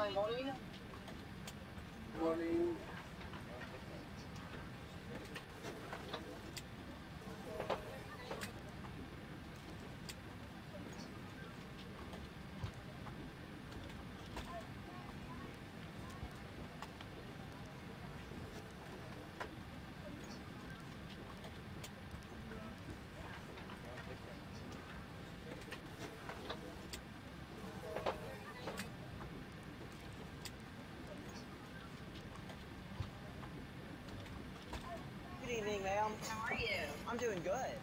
Morning. Morning. Good evening, ma'am. How are you? I'm doing good.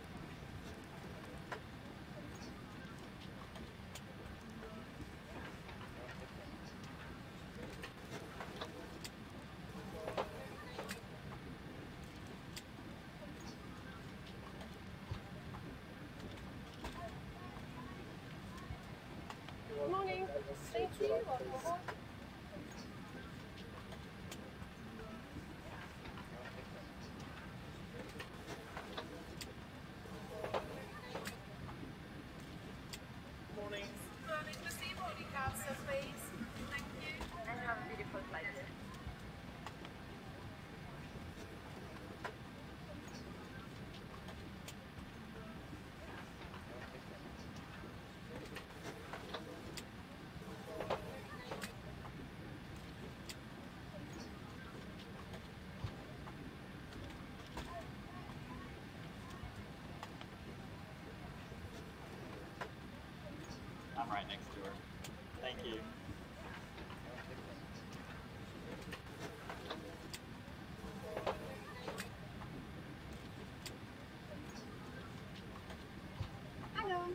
Good morning. Thank you. Morning. Morning, receive boarding cards, please. Thank you. And have a beautiful flight. I'm right next to her. Thank you. Hello.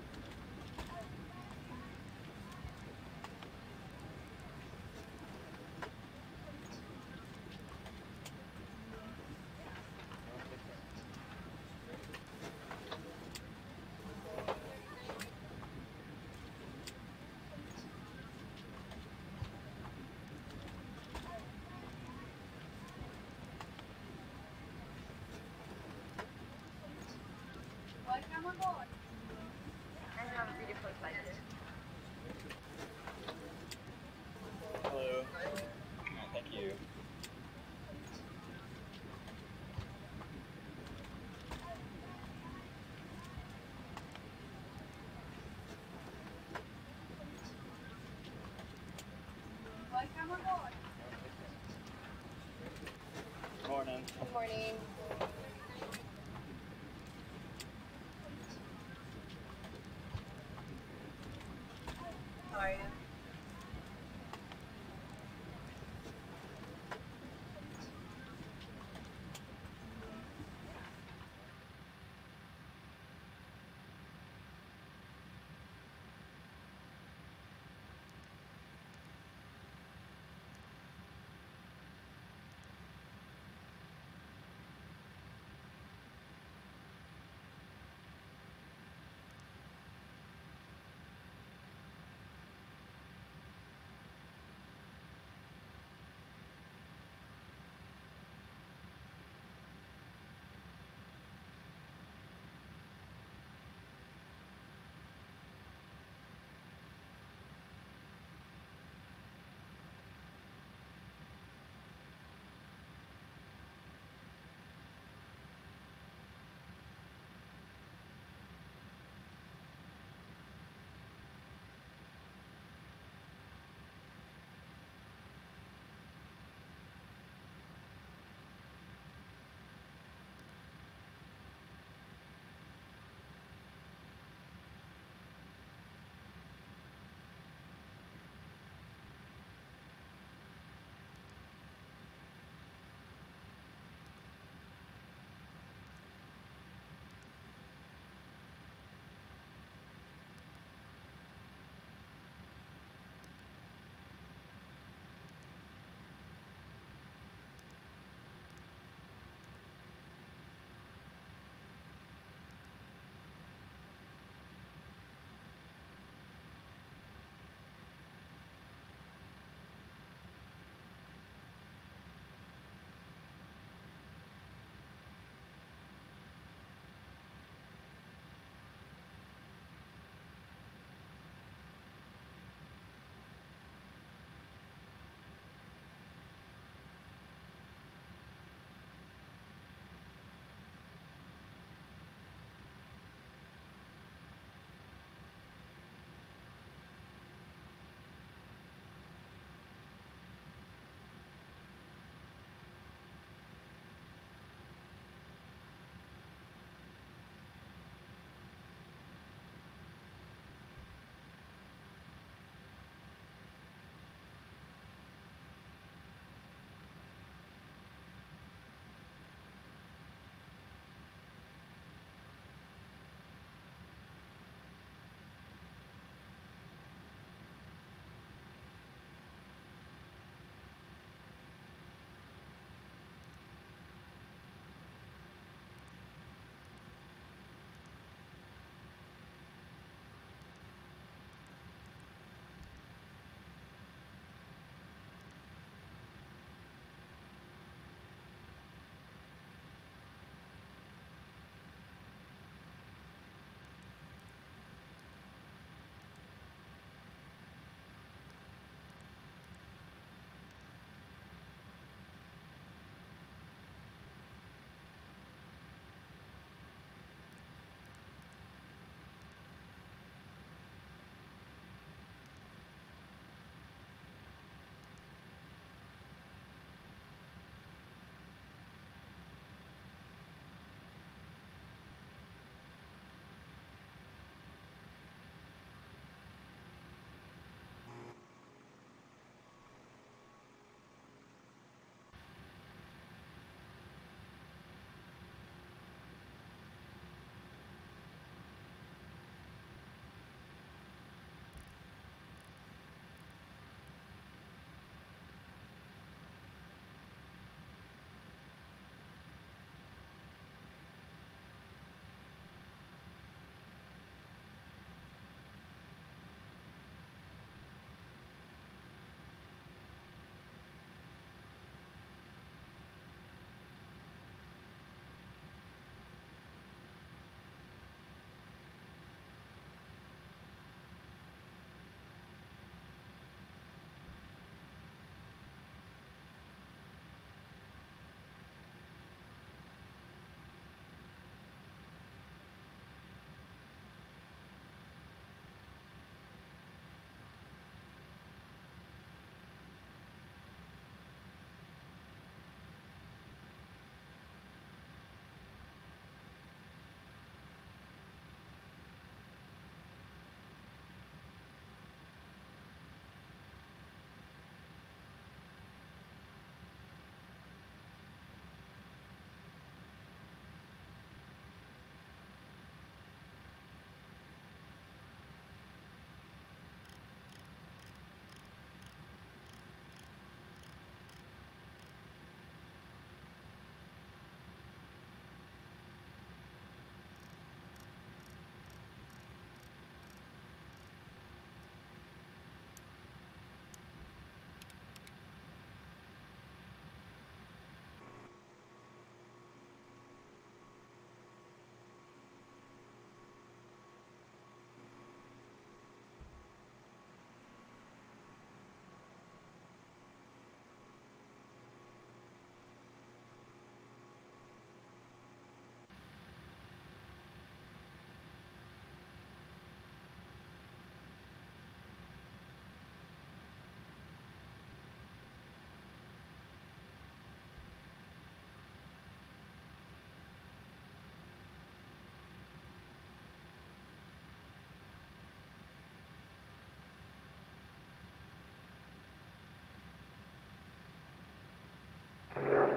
Welcome aboard. And have a beautiful flight. Hello. Thank you. Welcome aboard. Morning. Good morning. How are you?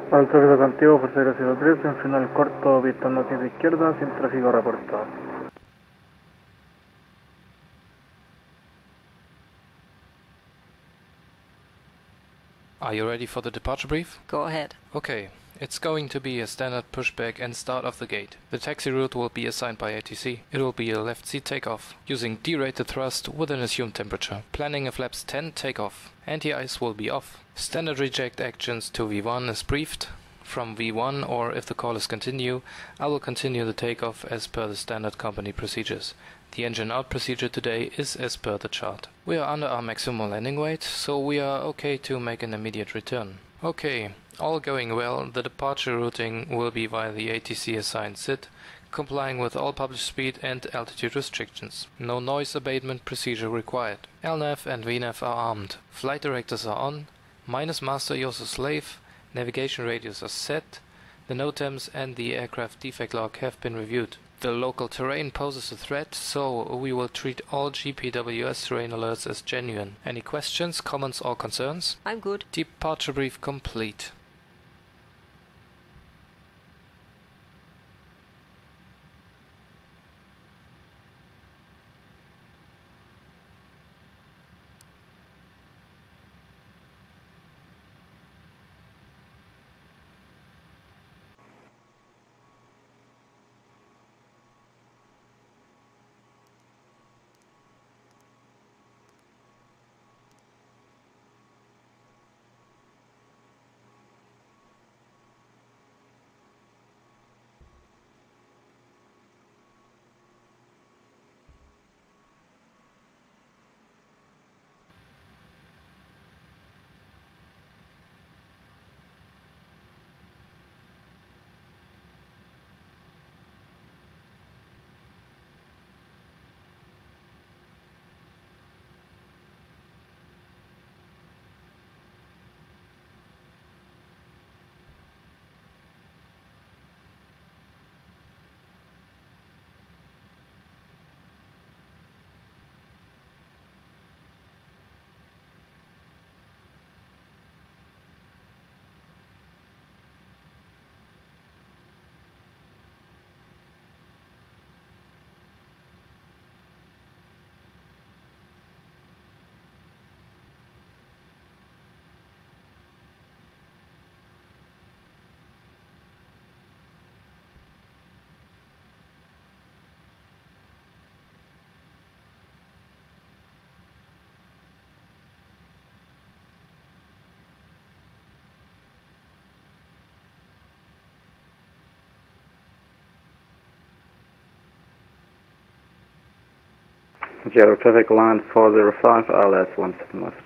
Al tráfico contigo por 003, en final corto, pista norte izquierda, sin tráfico reportado. Are you ready for the departure brief? Go ahead. Okay, it's going to be a standard pushback and start of the gate. The taxi route will be assigned by ATC. It will be a left seat takeoff, using derated thrust with an assumed temperature. Planning a flaps 10 takeoff. Anti-ice will be off. Standard reject actions to V1 is briefed. From V1, or if the call is continue, I will continue the takeoff as per the standard company procedures. The engine out procedure today is as per the chart. We are under our maximum landing weight, so we are okay to make an immediate return. Okay, all going well, the departure routing will be via the ATC assigned SID, complying with all published speed and altitude restrictions. No noise abatement procedure required. LNAV and VNAV are armed. Flight directors are on. Minus master Yosu slave. Navigation radios are set. The NOTAMs and the aircraft defect log have been reviewed. The local terrain poses a threat, so we will treat all GPWS terrain alerts as genuine. Any questions, comments or concerns? I'm good. Departure brief complete. Gyro traffic line 405, ILS 17 left.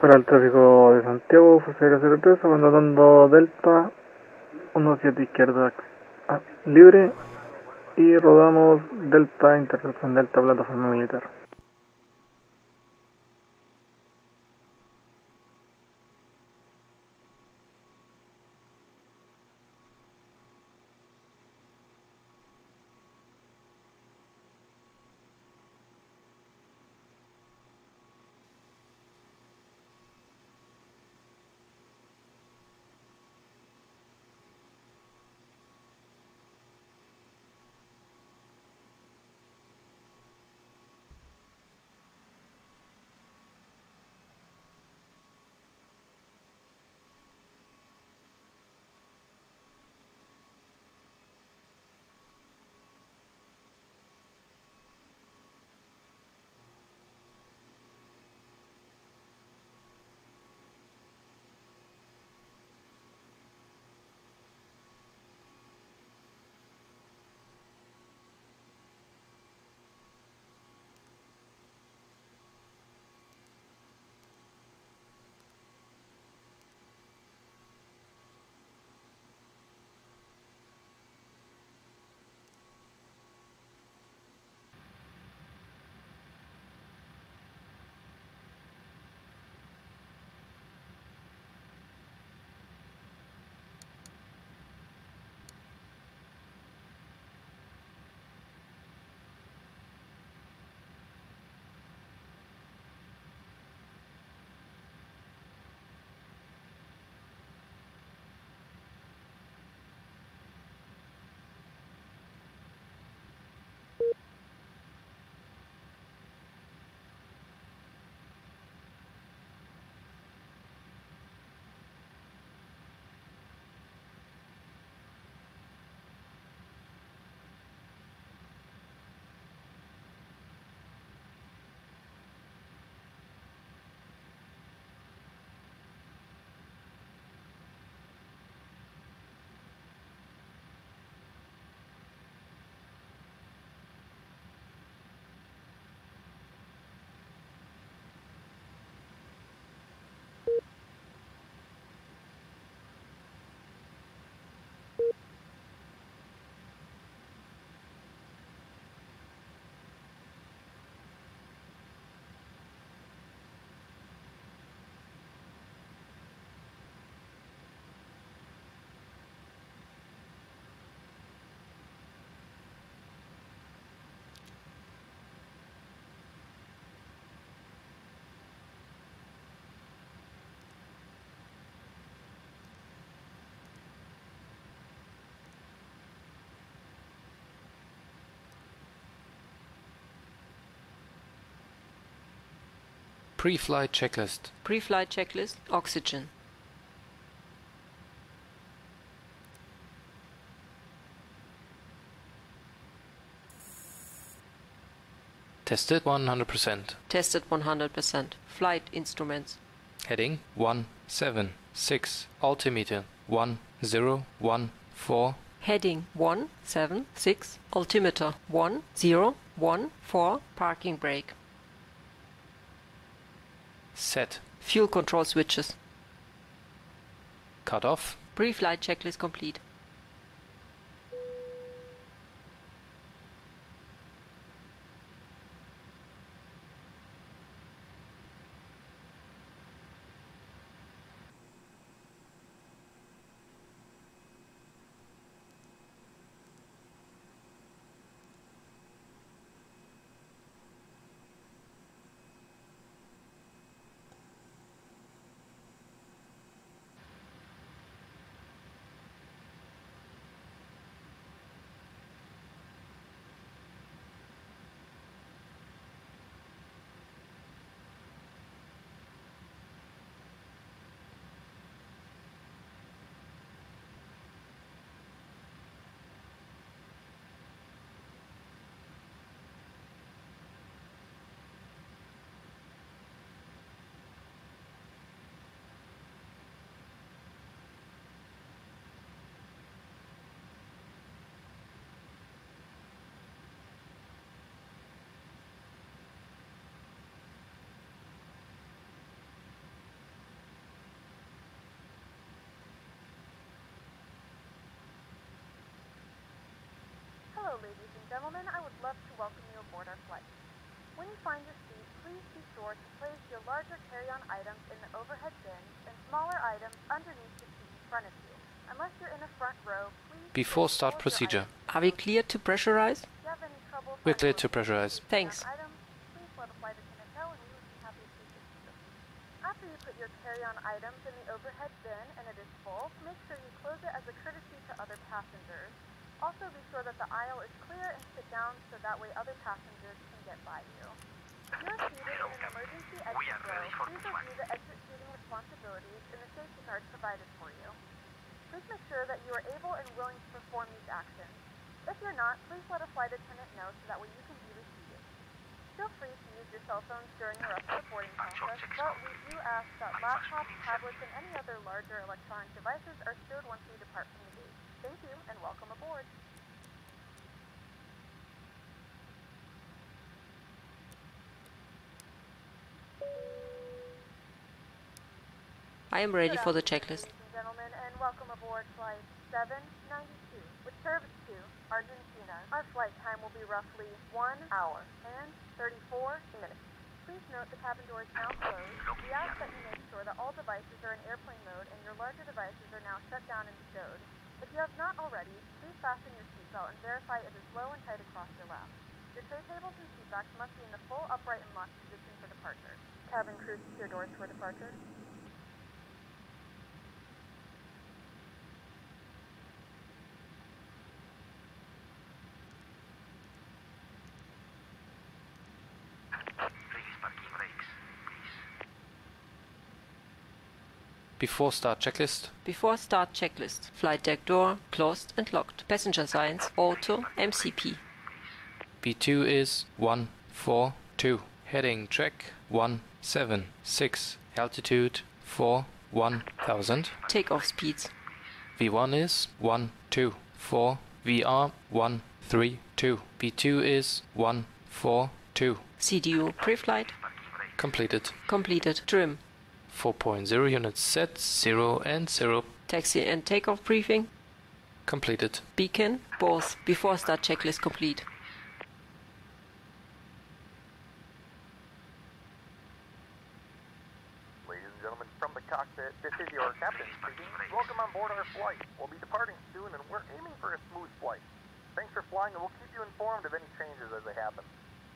Para el tráfico de Santiago, Fuerza Aérea 03, abandonando Delta, 17 izquierda libre y rodamos Delta, intercepción Delta, plataforma militar. Pre-flight checklist. Pre-flight checklist, oxygen. Tested 100%. Tested 100%. Flight instruments. Heading 176. Altimeter 1014. Heading 176. Altimeter 1014. Parking brake. Set. Fuel control switches. Cut off. Pre-flight checklist complete. Hello, ladies and gentlemen. I would love to welcome you aboard our flight. When you find your seat, please be sure to place your larger carry-on items in the overhead bins and smaller items underneath the seat in front of you. Unless you're in a front row, please... Before start procedure. Are we clear to pressurize? If you have any trouble... We're clear to pressurize. Thanks. Items, please let a flight attendant know and we would be happy to assist you. After you put your carry-on items in the overhead bin and it is full, make sure you close it as a courtesy to other passengers. Also be sure that the aisle is clear and sit down so that way other passengers can get by you. If you're seated in an emergency exit row, please review the exit seating responsibilities and the safety card provided for you. Please make sure that you are able and willing to perform these actions. If you're not, please let a flight attendant know so that way you can be reseated. Feel free to use your cell phones during the rest of the boarding process, but we do ask that laptops, tablets, and any other larger electronic devices are stowed once we depart from the gate. Thank you, and welcome aboard. I am ready for the checklist. Ladies and gentlemen, and welcome aboard flight 792, with service to Argentina. Our flight time will be roughly 1 hour and 34 minutes. Please note the cabin door is now closed. We ask that you make sure that all devices are in airplane mode and your larger devices are now shut down and stowed. If you have not already, please fasten your seatbelt and verify it is low and tight across your lap. Your tray tables and seat backs must be in the full upright and locked position for departure. Cabin crew, secure doors for departure. Before start checklist. Before start checklist. Flight deck door closed and locked. Passenger signs auto MCP. B2 is 142. Heading track 176. Altitude 41,000. Takeoff speeds. V1 is 124. VR 132. B2 is 142. CDU pre-flight Completed. completed. Trim. 4.0 units set, 0 and 0. Taxi and takeoff briefing. Completed. Beacon. Both. Before start checklist complete. Ladies and gentlemen, from the cockpit, this is your captain speaking. Welcome on board our flight. We'll be departing soon and we're aiming for a smooth flight. Thanks for flying and we'll keep you informed of any changes as they happen.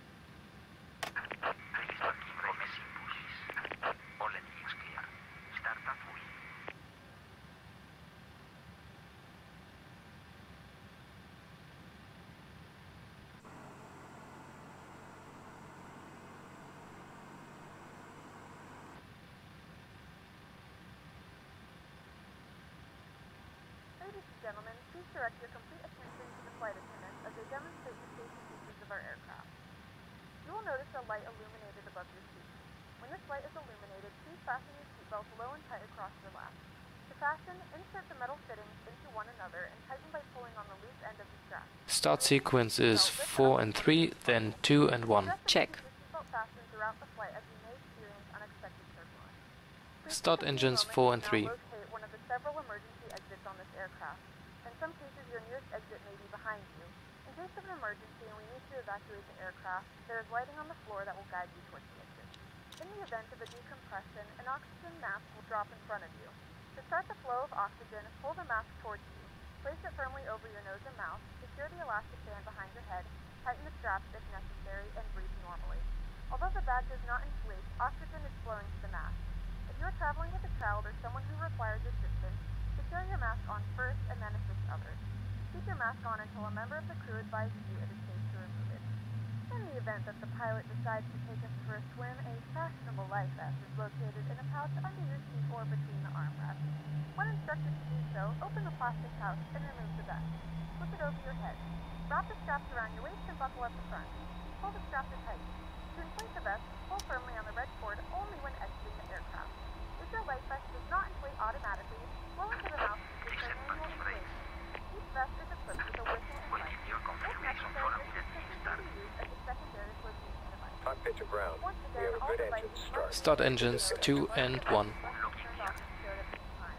Ladies and gentlemen, please direct your complete attention to the flight attendants as they demonstrate the safety features of our aircraft. You will notice a light illuminated above your seat. When this light is illuminated, please fasten your seatbelts low and tight across your lap. To fasten, insert the metal fittings into one another and tighten by pulling on the loose end of the strap. Start sequence is 4 and 3, then 2 and 1. Check. Keep your seatbelt fastened throughout the flight as you may experience unexpected turbulence. Please Start take a few engines moments 4 and to 3. now locate one of the several emergency exits on this aircraft. In some cases, your nearest exit may be behind you. In case of an emergency and we need to evacuate the aircraft, there is lighting on the floor that will guide you towards the exit. In the event of a decompression, an oxygen mask will drop in front of you. To start the flow of oxygen, pull the mask towards you. Place it firmly over your nose and mouth, secure the elastic band behind your head, tighten the straps if necessary, and breathe normally. Although the bag does not inflate, oxygen is flowing to the mask. If you are traveling with a child or someone who requires assistance, secure your mask on first and then assist others. Keep your mask on until a member of the crew advises you it is safe to remove it. In the event that the pilot decides to take us for a swim, a fashionable life vest is located in a pouch under your seat or between the armrests. When instructed to do so, open the plastic pouch and remove the vest. Flip it over your head. Wrap the straps around your waist and buckle at the front. Pull the straps tight. To inflate the vest, pull firmly on the red cord only when exiting the aircraft. If your life vest does not inflate automatically, blow into the mouth to use a manual inflation. Each vest is equipped with a whistle and light. If necessary, this system can be used as a secondary flotation device. Cockpit to ground. Once We again, have a all good devices engine must start. Start engines 2 and 1.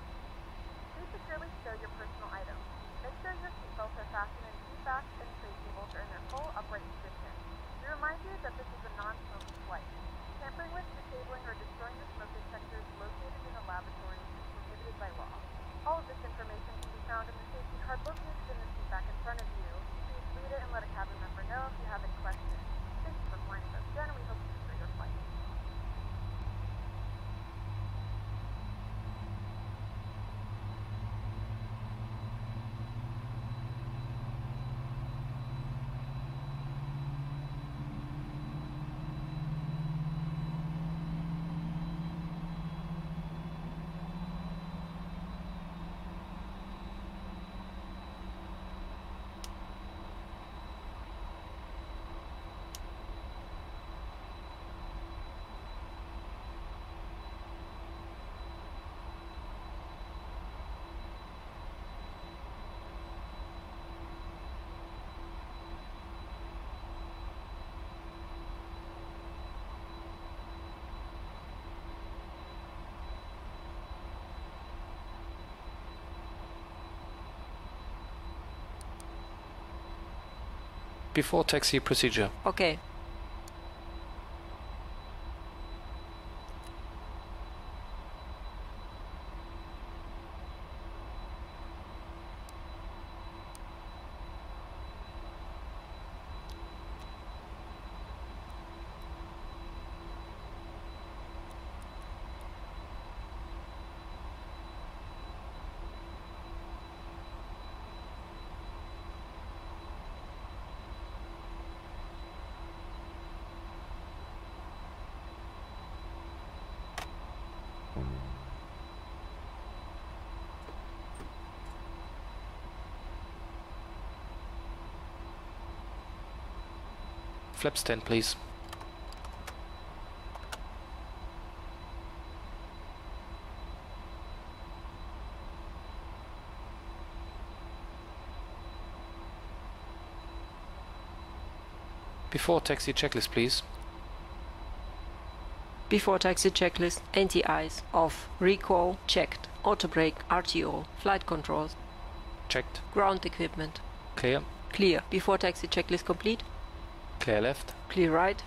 Please securely stow your personal items. Make sure your seatbelts are fastened in seat backs and tray tables Before taxi procedure. Okay. Flaps 10, please. Before taxi checklist, please. Before taxi checklist, anti-ice, off, recall, checked, auto brake, RTO, flight controls, Checked. ground equipment, Clear. clear. Before taxi checklist complete, Clear left. clear right,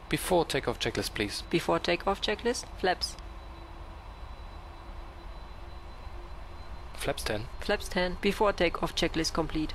Before takeoff checklist, please. Before takeoff checklist, flaps. Flaps 10. Flaps 10. Before takeoff checklist complete.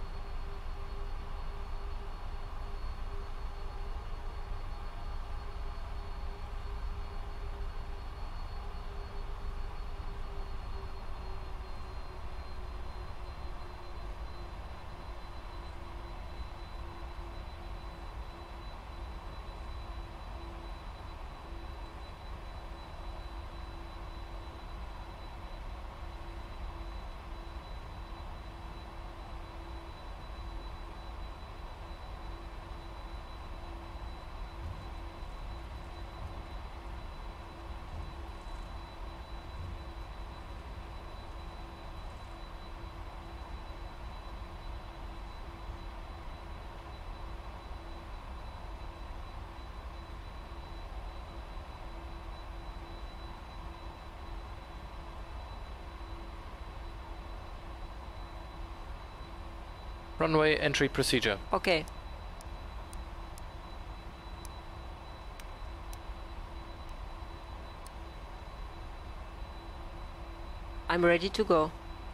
Runway entry procedure. Okay. I'm ready to go.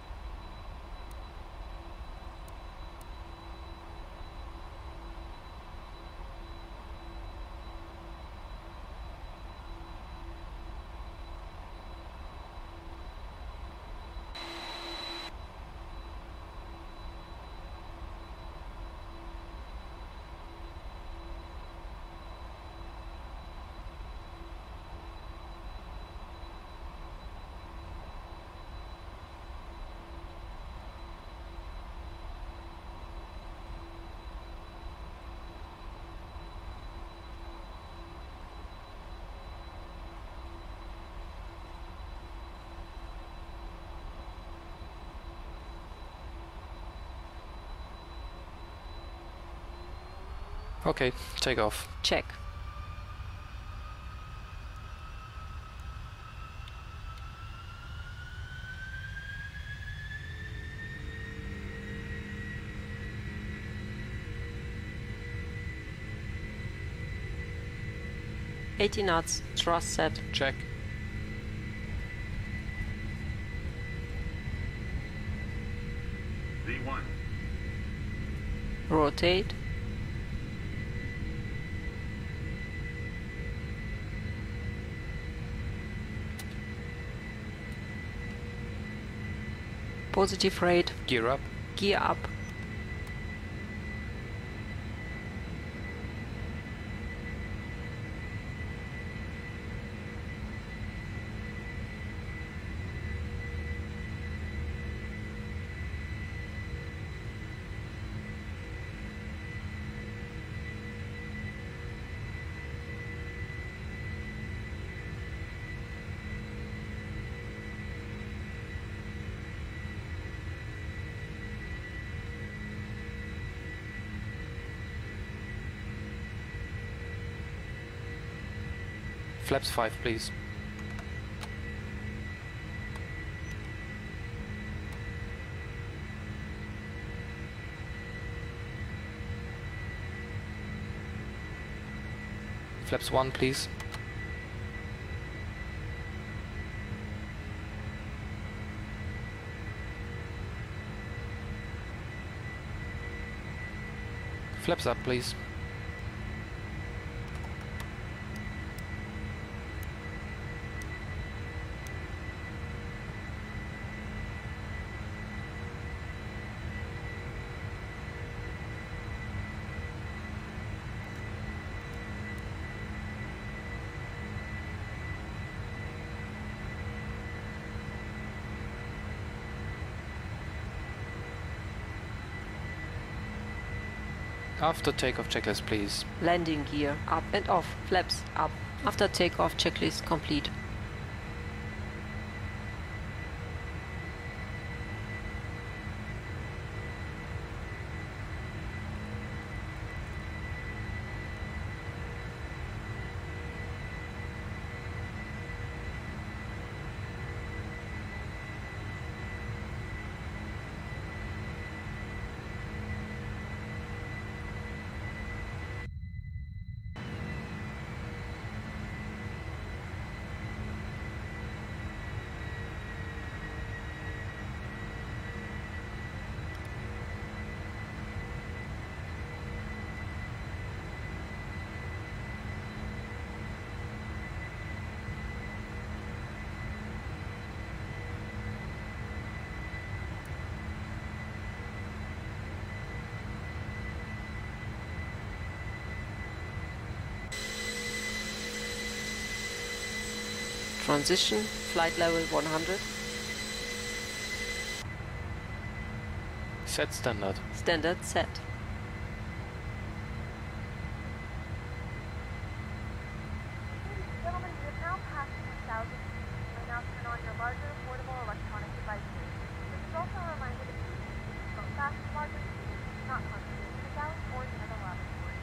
Okay, take off. Check. $80 knots, thrust set. Check. V1. Rotate. Positive rate. Gear up. Gear up. Flaps 5, please. Flaps 1, please. Flaps up, please. After takeoff checklist, please. Landing gear up and off. Flaps up. After takeoff checklist complete. Transition, flight level 100. Set standard. Standard set. Ladies and gentlemen, we have now passed 10,000 feet. You may now turn on your larger portable electronic devices. This is also a reminder that you can go fast, larger speeds, not concentrate in the galley or the other laboratory.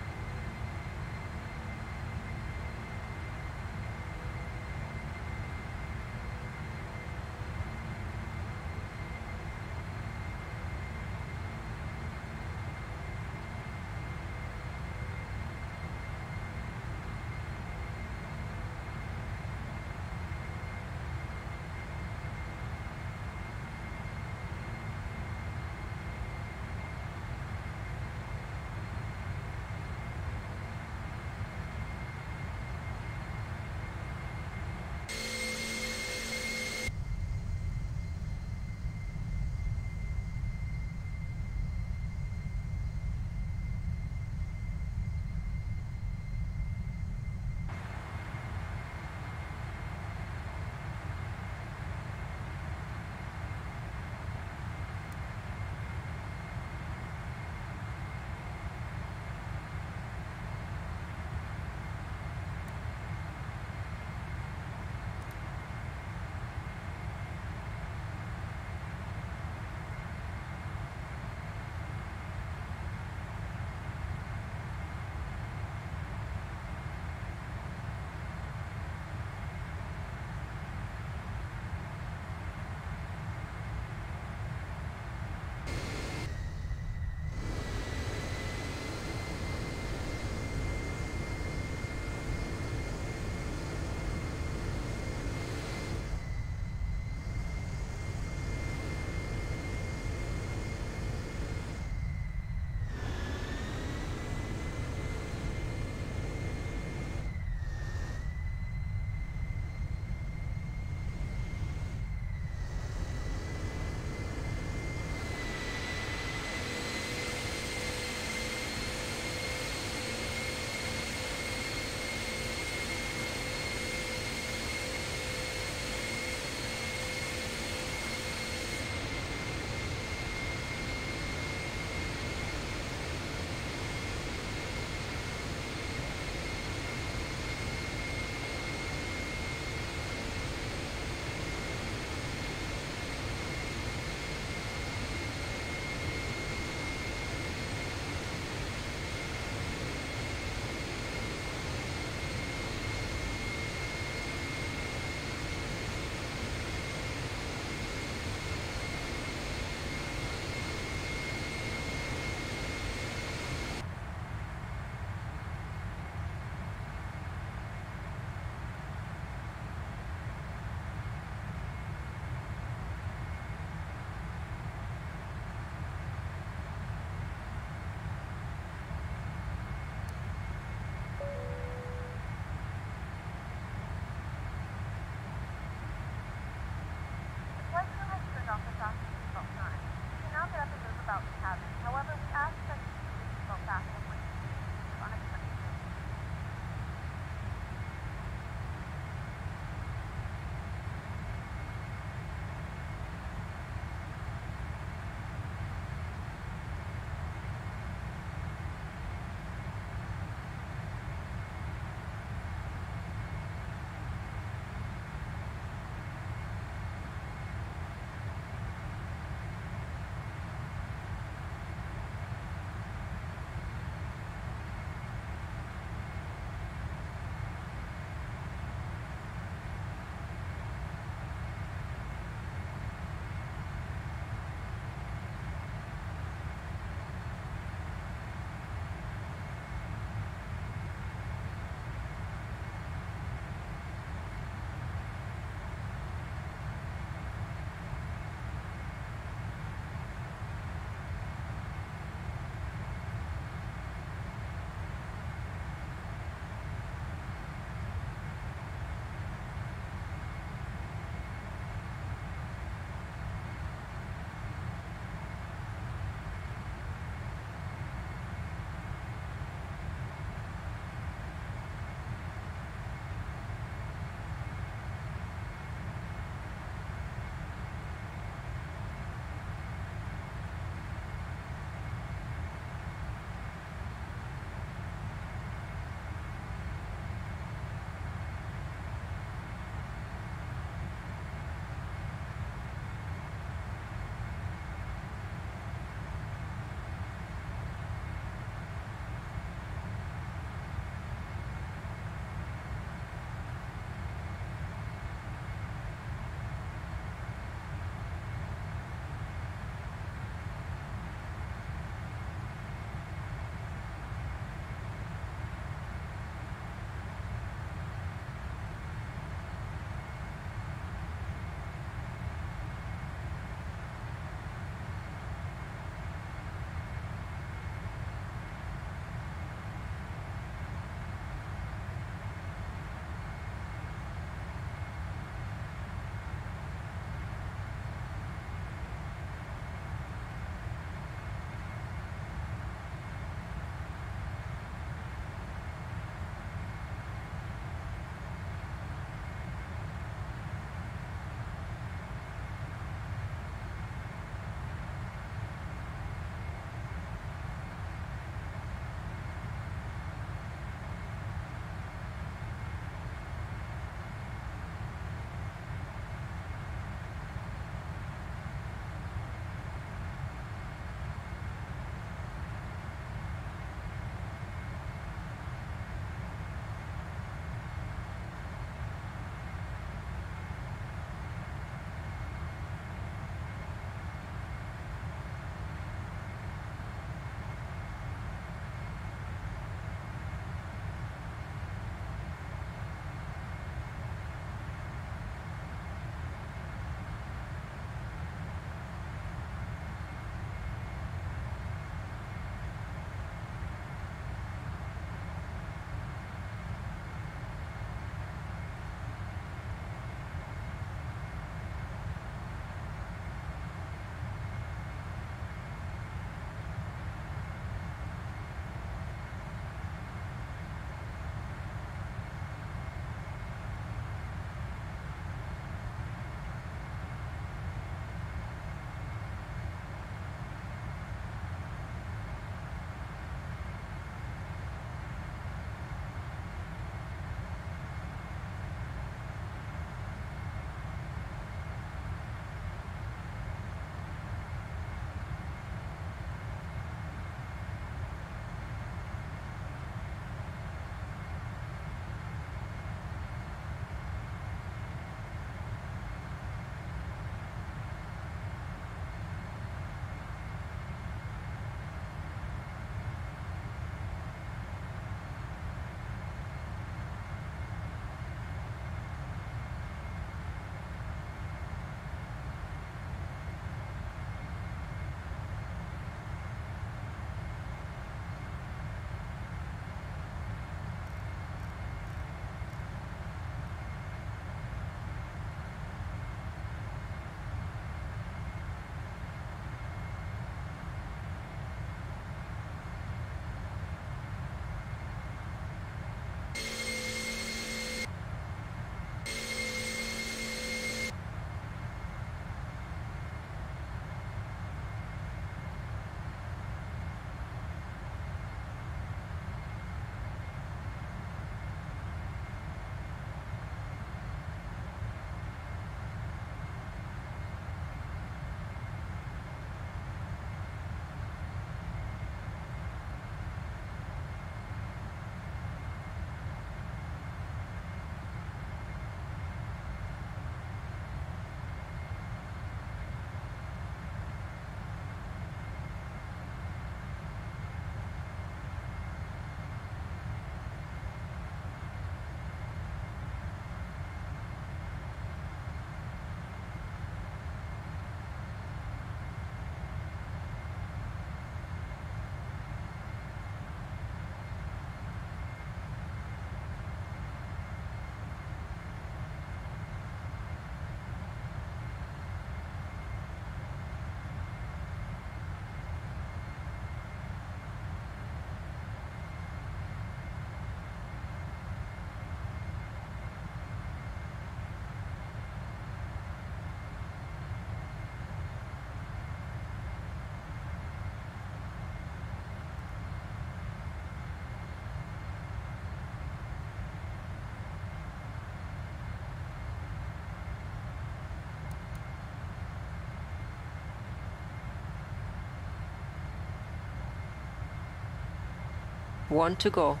1 to go.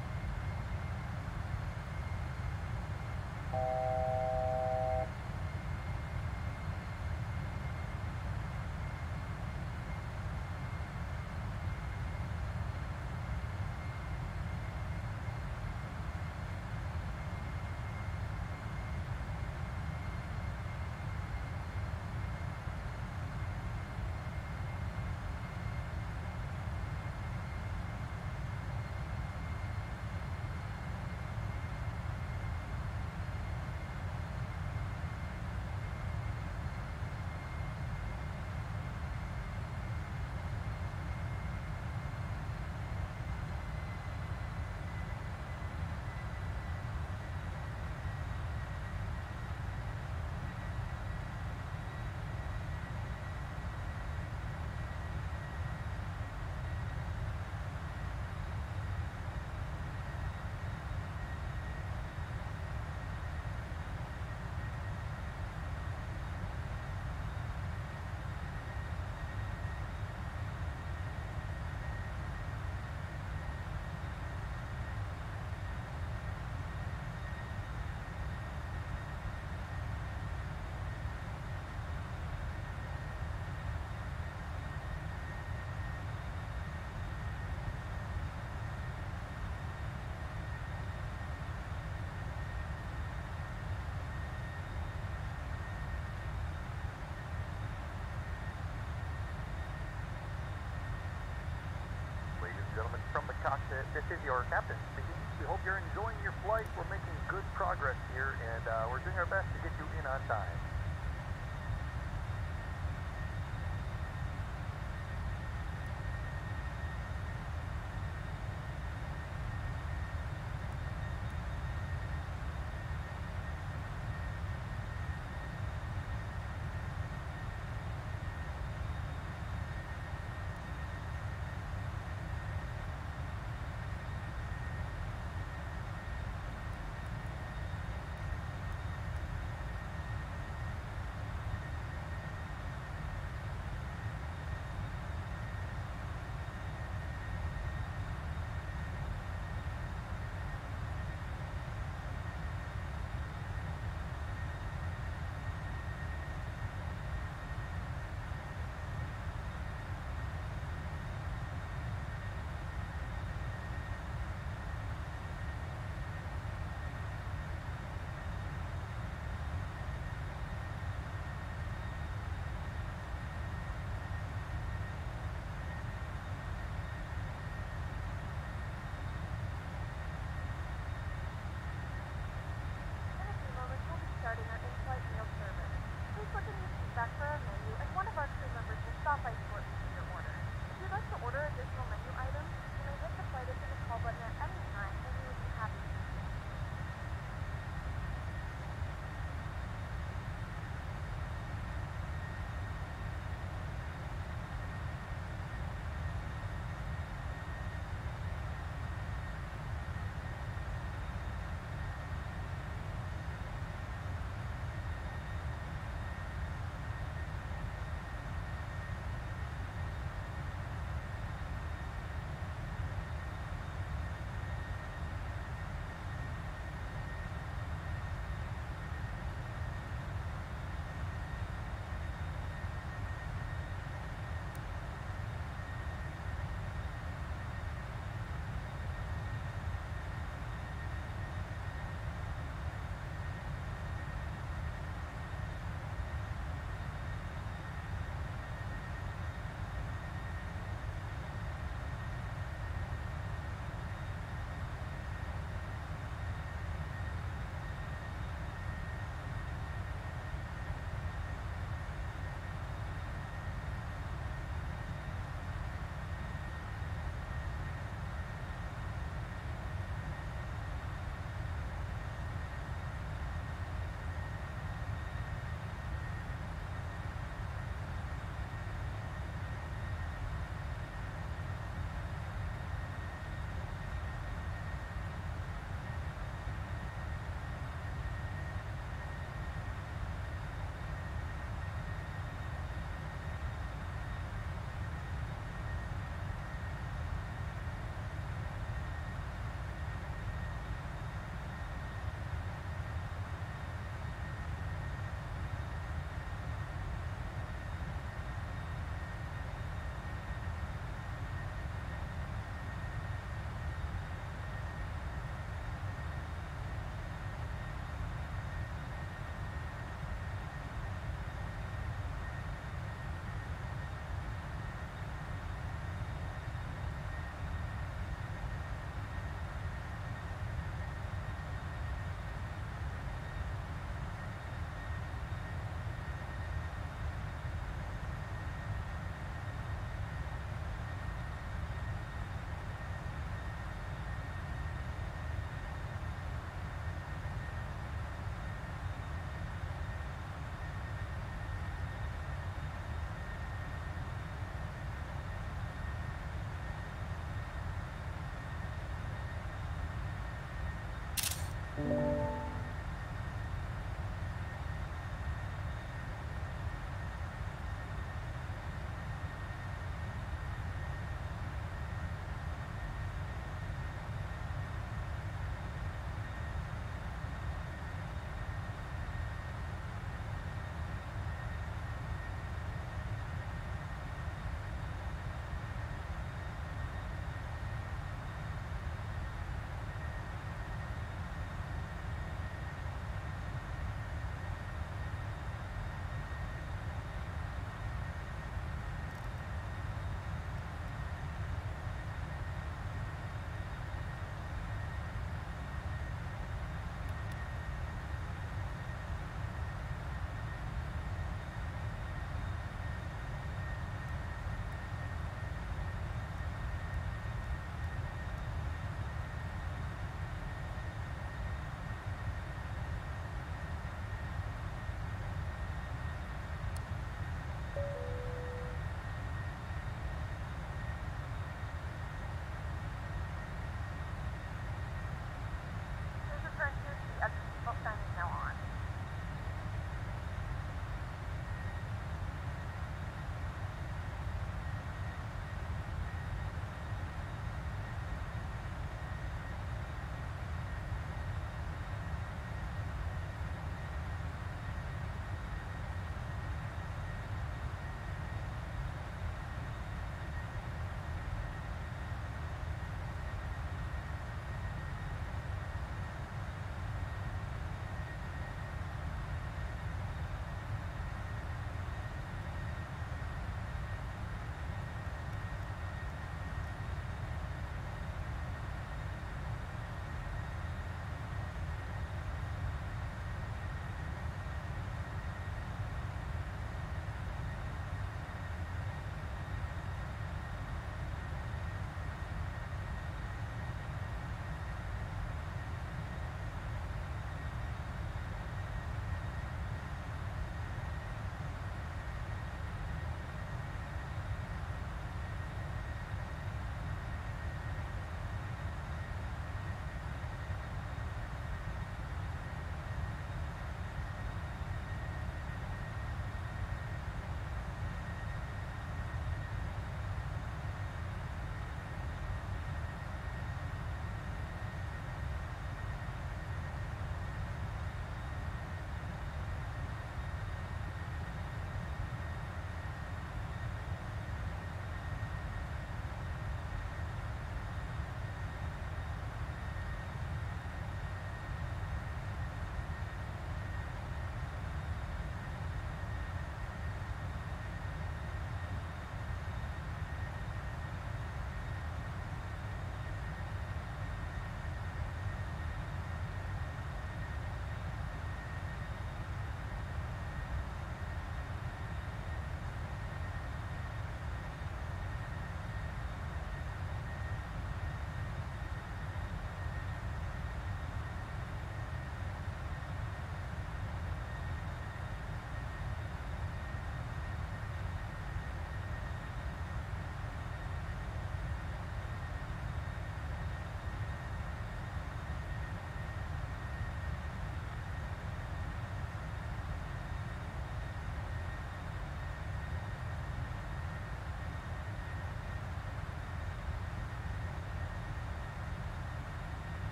Gentlemen from the cockpit, this is your captain speaking. We hope you're enjoying your flight. We're making good progress here, and we're doing our best to get you in on time.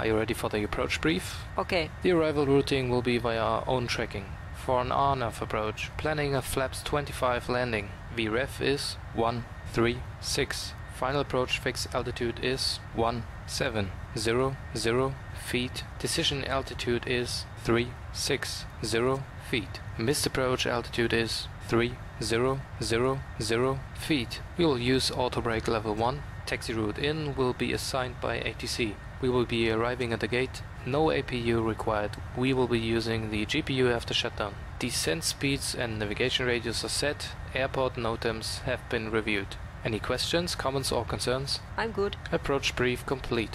Are you ready for the approach brief? Okay. The arrival routing will be via our own tracking. For an RNAV approach, planning a flaps 25 landing. VREF is 136. Final approach fixed altitude is 1700 feet. Decision altitude is 360 feet. Missed approach altitude is 3000 feet. We will use auto brake level 1. Taxi route in will be assigned by ATC. We will be arriving at the gate. No APU required. We will be using the GPU after shutdown. Descent speeds and navigation radius are set. Airport NOTAMs have been reviewed. Any questions, comments or concerns? I'm good. Approach brief complete.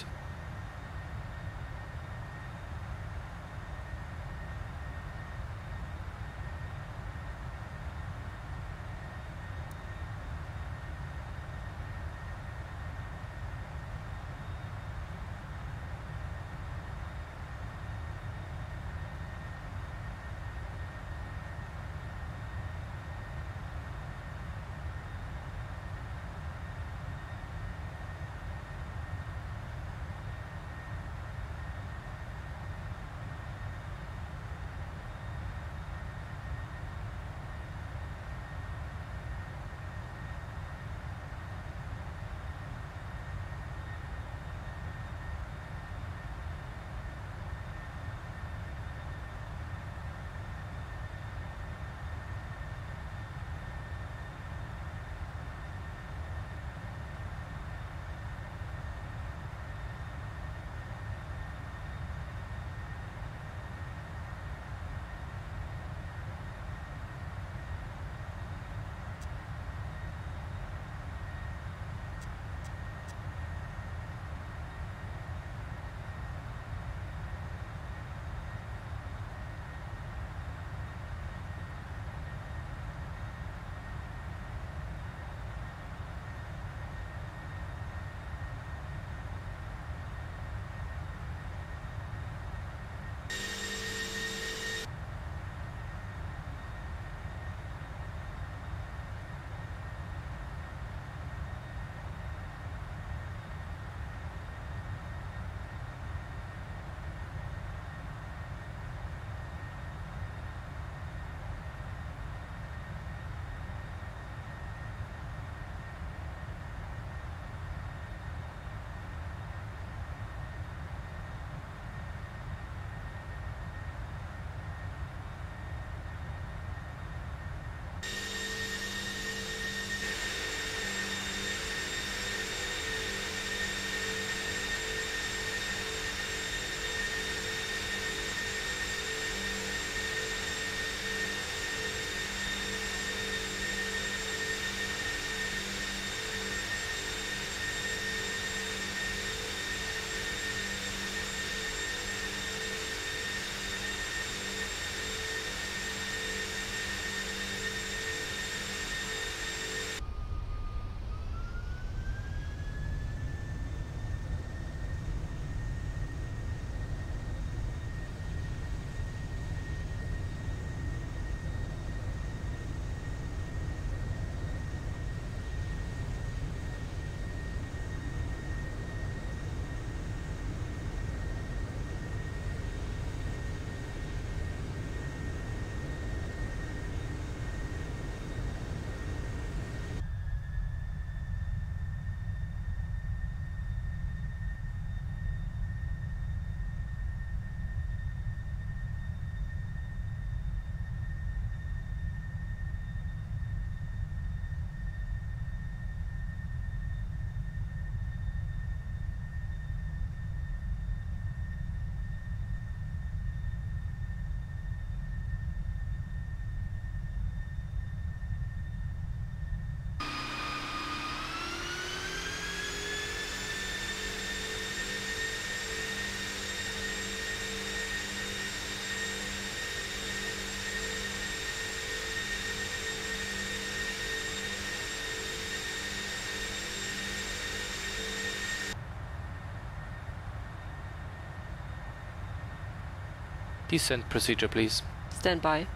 Descent procedure, please. Stand by.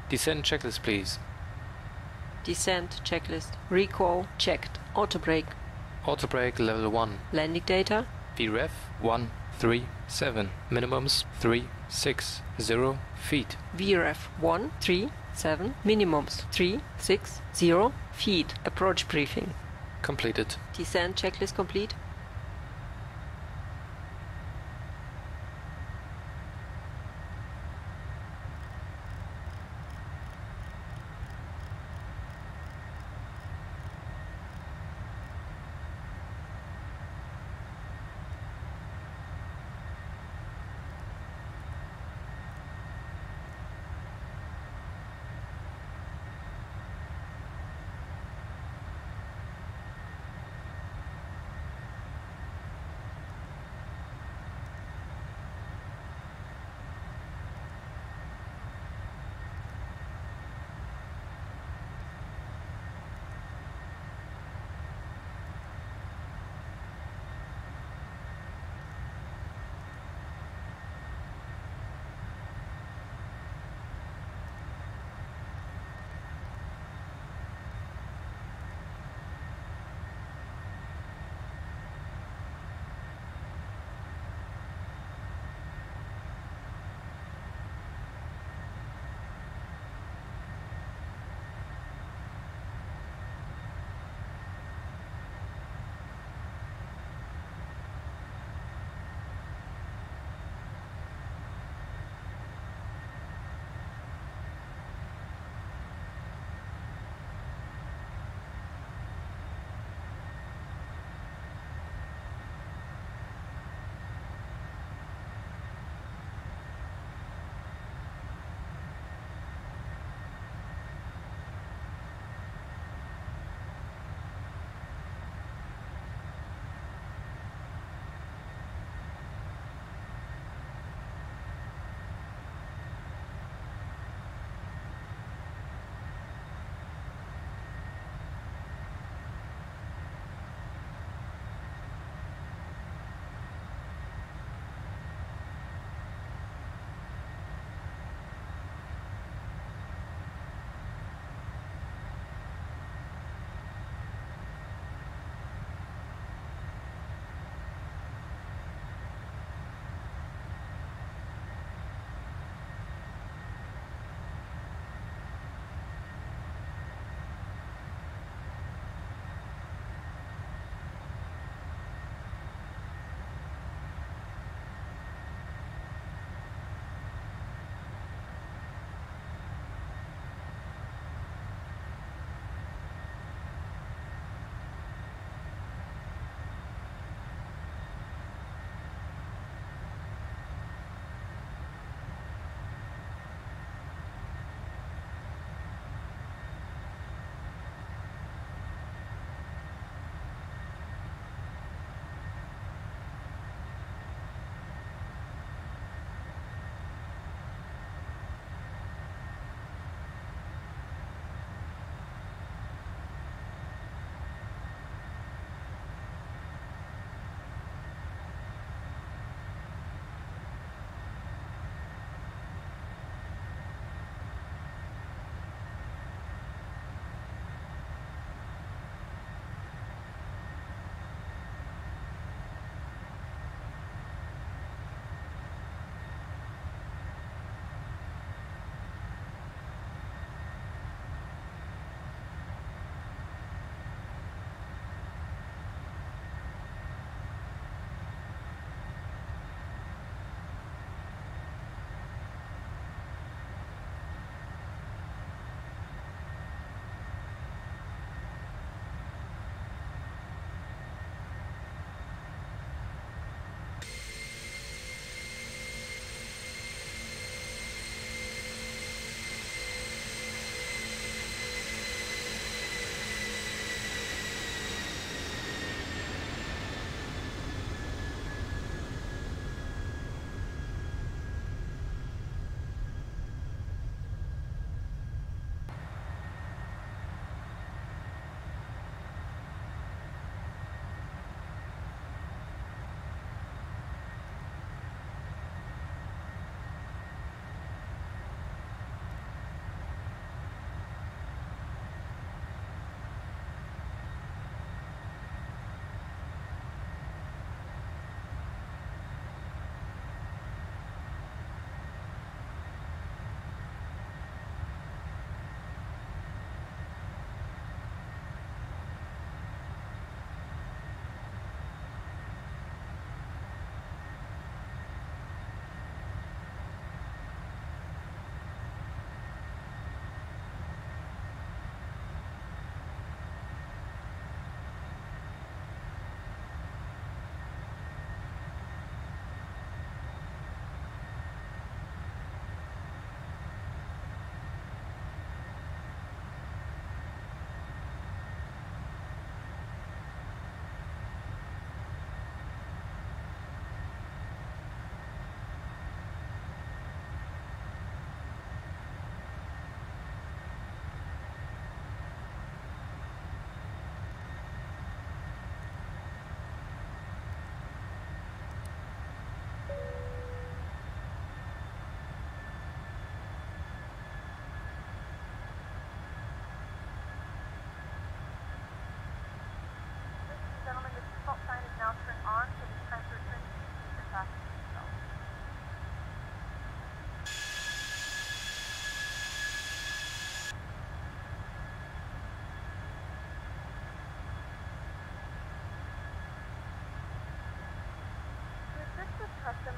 Descent checklist, please. Descent checklist. Recall checked. Auto brake. Auto brake level 1. Landing data. VREF 137. Minimums 360 feet. VREF 137. Minimums 360 feet. Approach briefing. Completed. Descent checklist complete.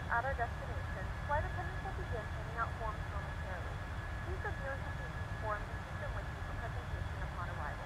At our destination, flight attendants will begin handing out forms momentarily. Please review and complete these forms and keep them with you for presentation upon arrival.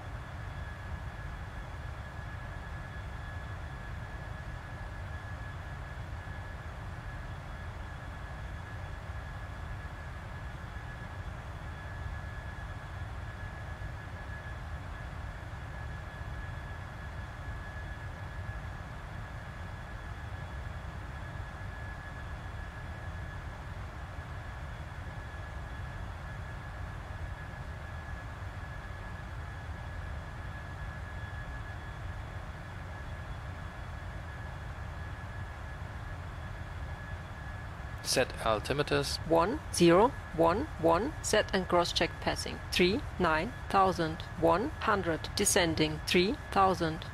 Set altimeters. 1011. Set and cross-check passing. 39,100. Descending 3,000.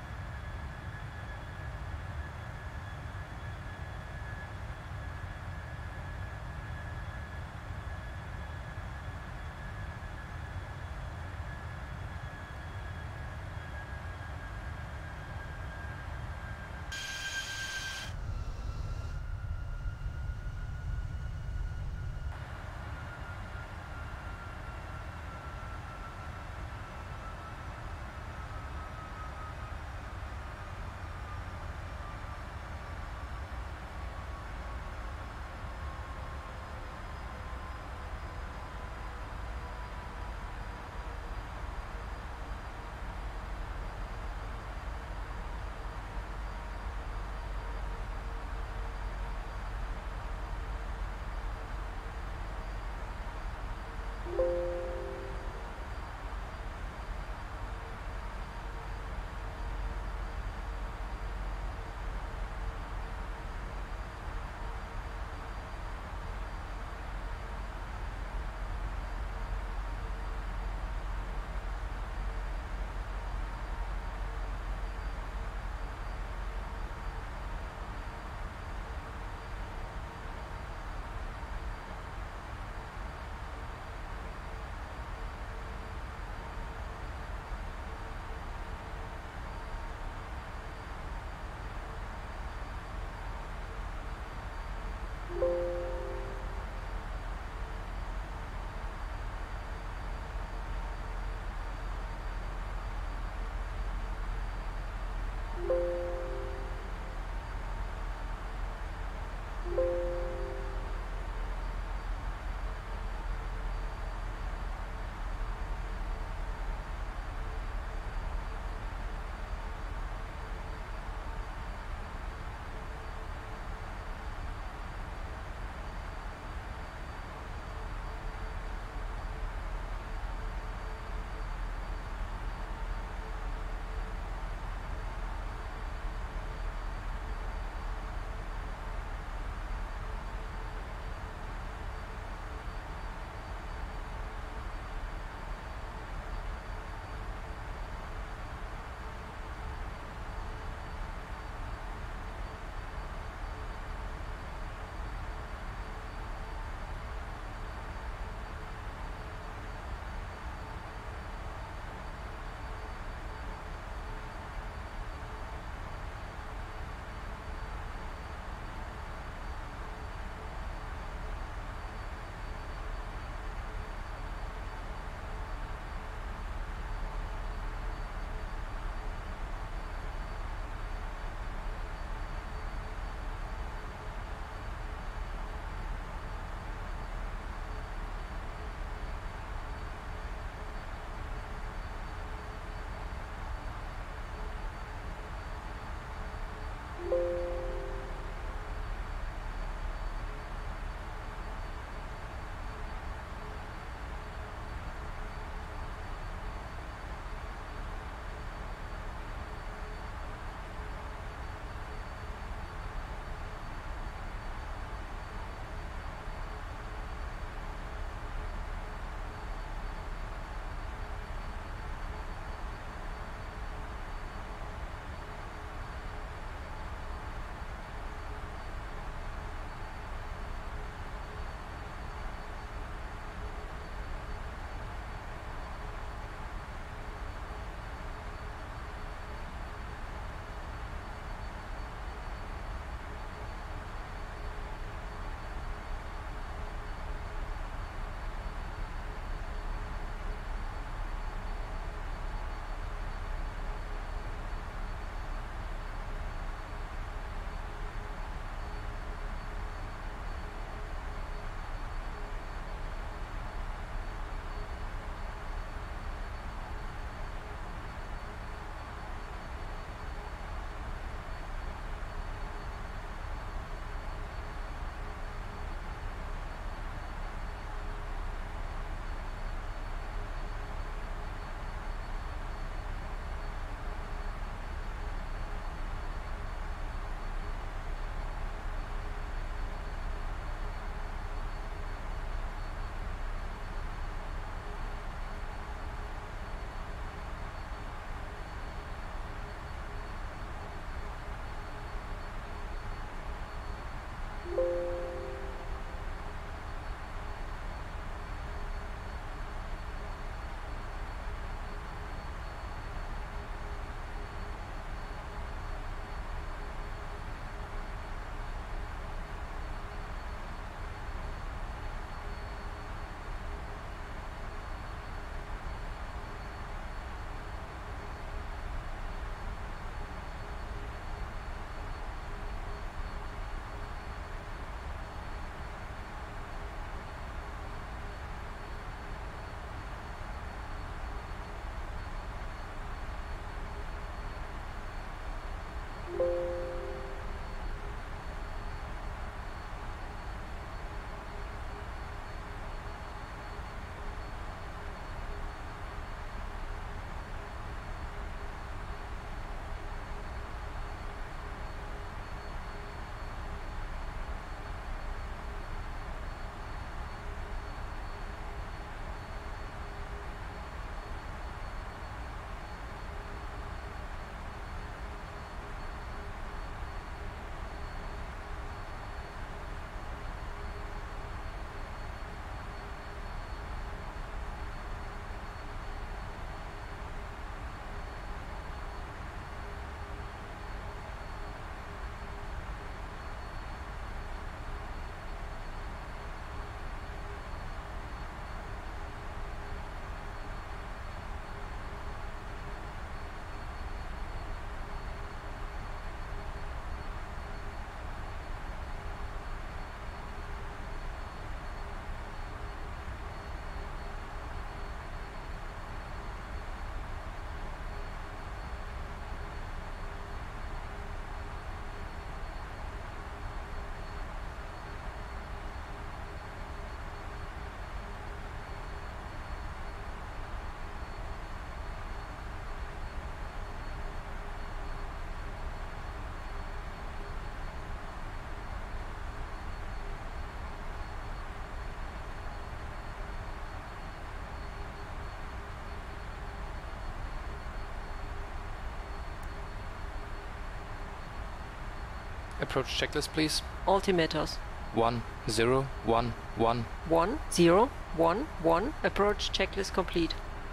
Approach checklist, please. Altimeters. 1, 0, 1, 1. 1, 0, 1, 1. Approach checklist complete.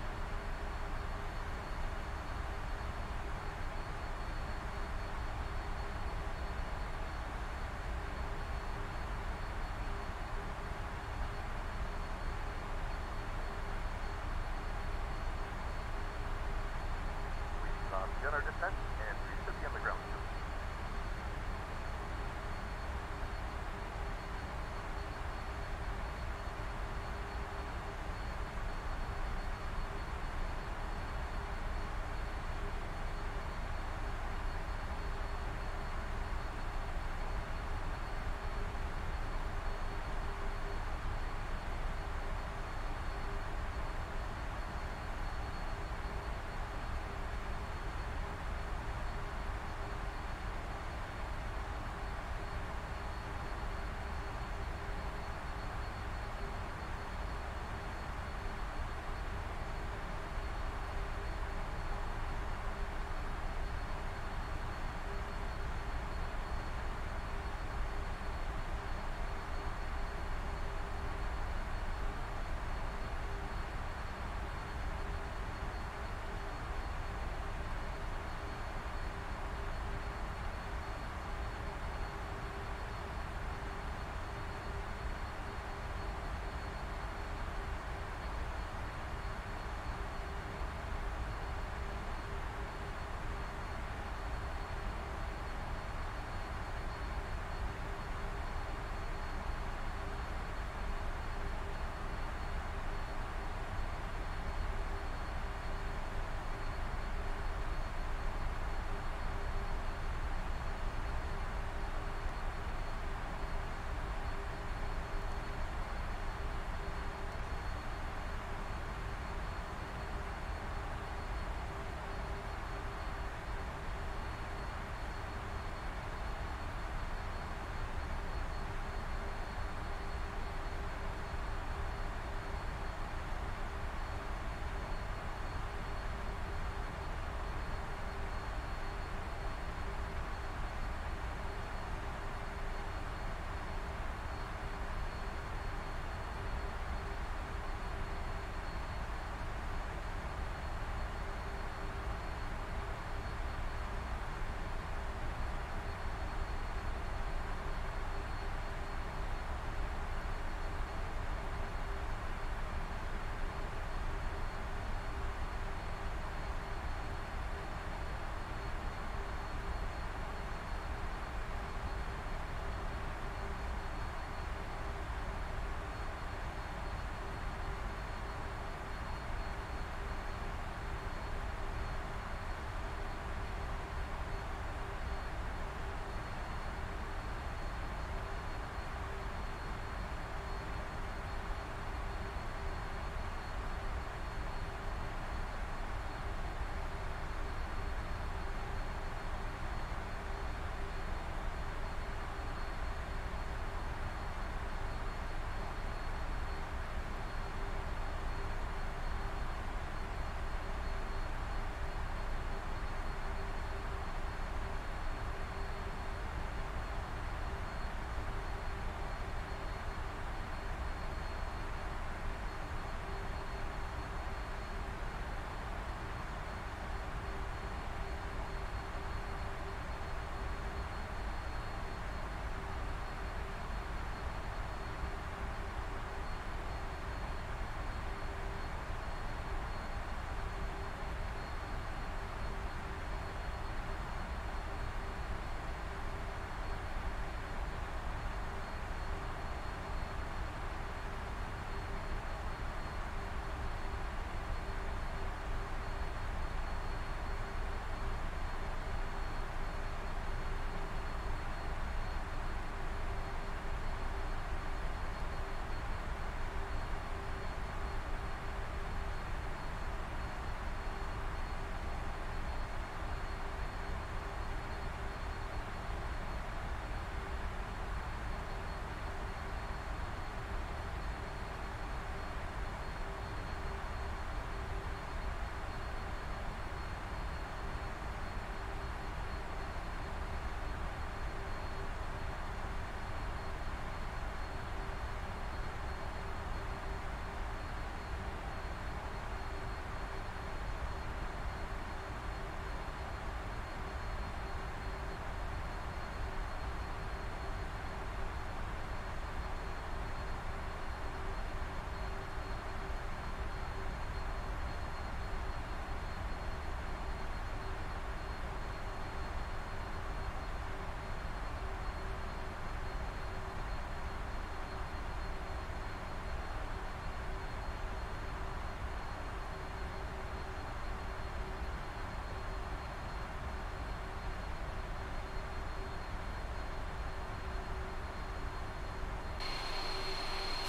We've begun our descent and reached the underground.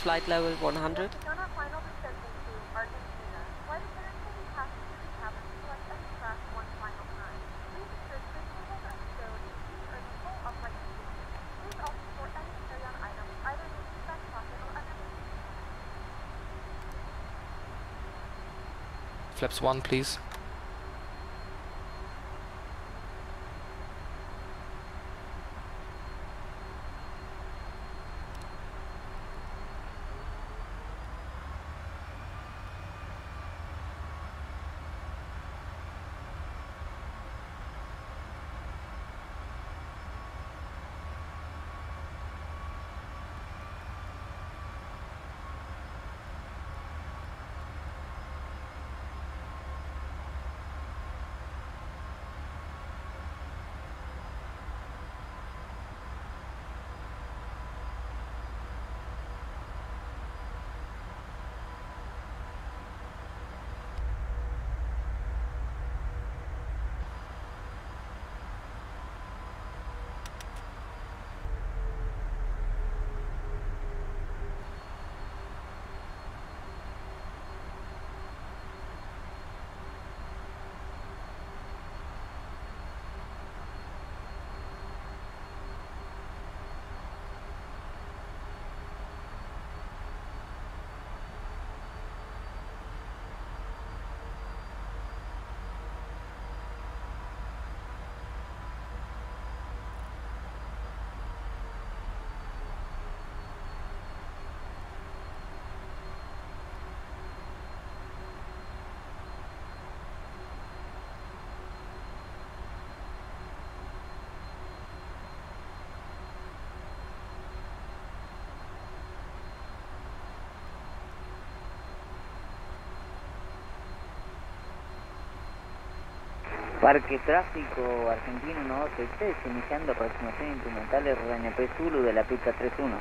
flight level 100. On our final descent into Argentina, flight attendants will be passing through the cabin to select any craft one final time. Please ensure the bridge tables and stability seats are in the full upright position. Please also store any carry-on items either in the seat back pocket or under the seat. Flaps 1, please. Parque Tráfico Argentino 123, iniciando aproximación instrumental RNP Zulu de la pista 31.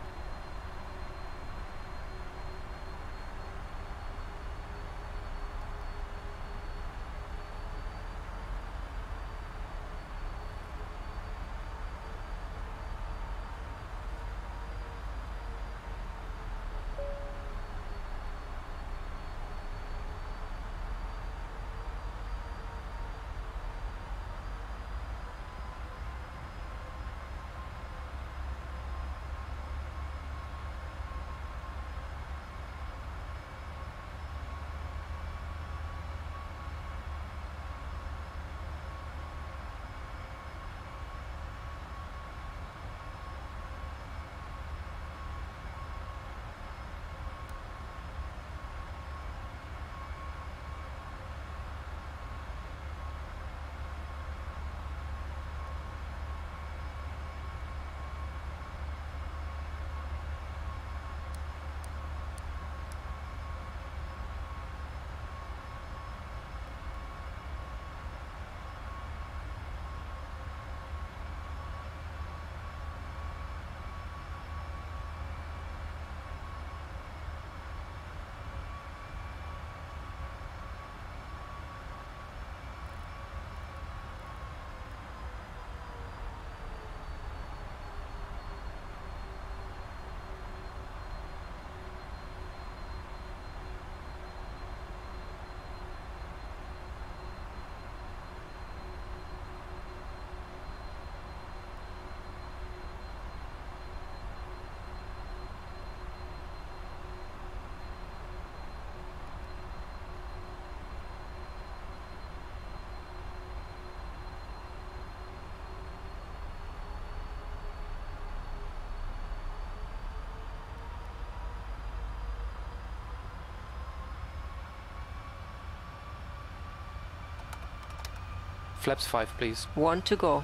Flaps 5, please. 1 to go.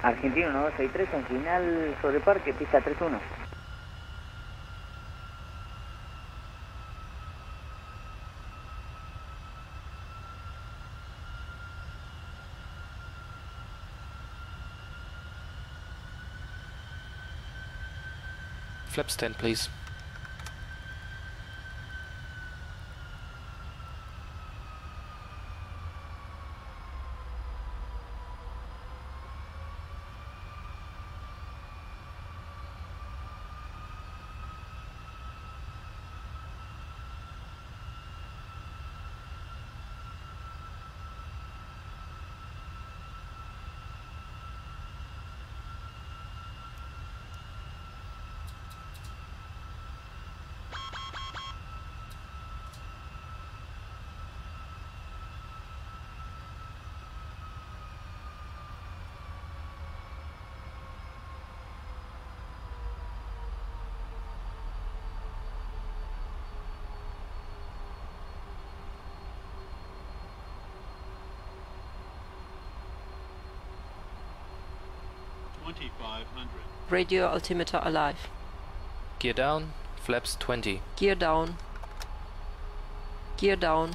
Argentino 1263, en final sobre parque, pista 31. Flaps 10, please. Radio altimeter alive. Gear down, flaps 20. Gear down. Gear down.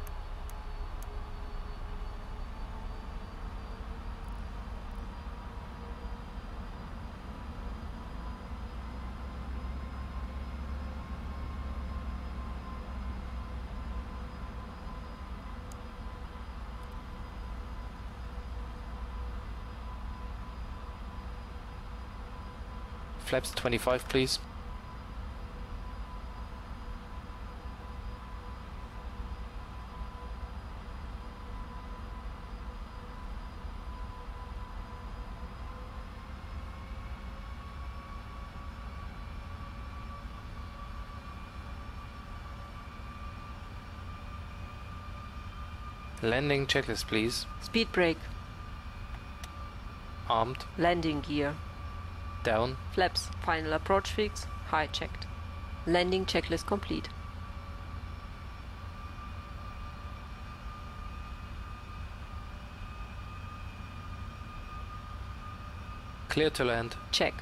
Flaps 25, please. Landing checklist, please. Speed brake. Armed. Landing gear. Down. Flaps. Final approach fix. High checked. Landing checklist complete. Clear to land. Check.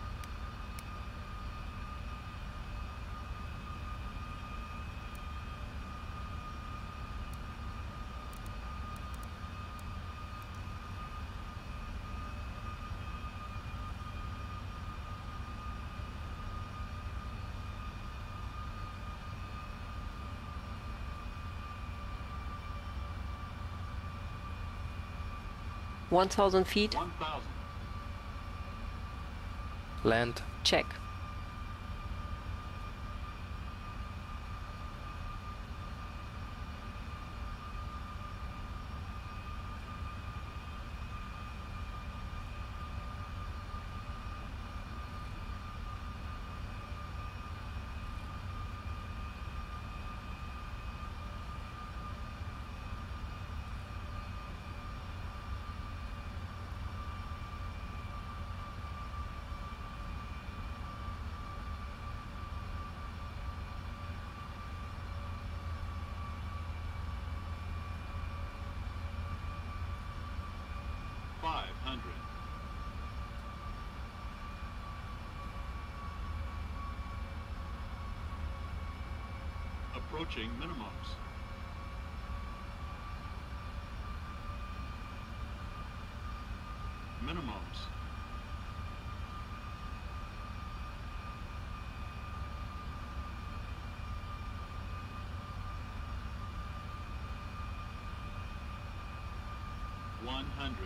(1,000 feet). Land. Check. Approaching minimums. Minimums. $100.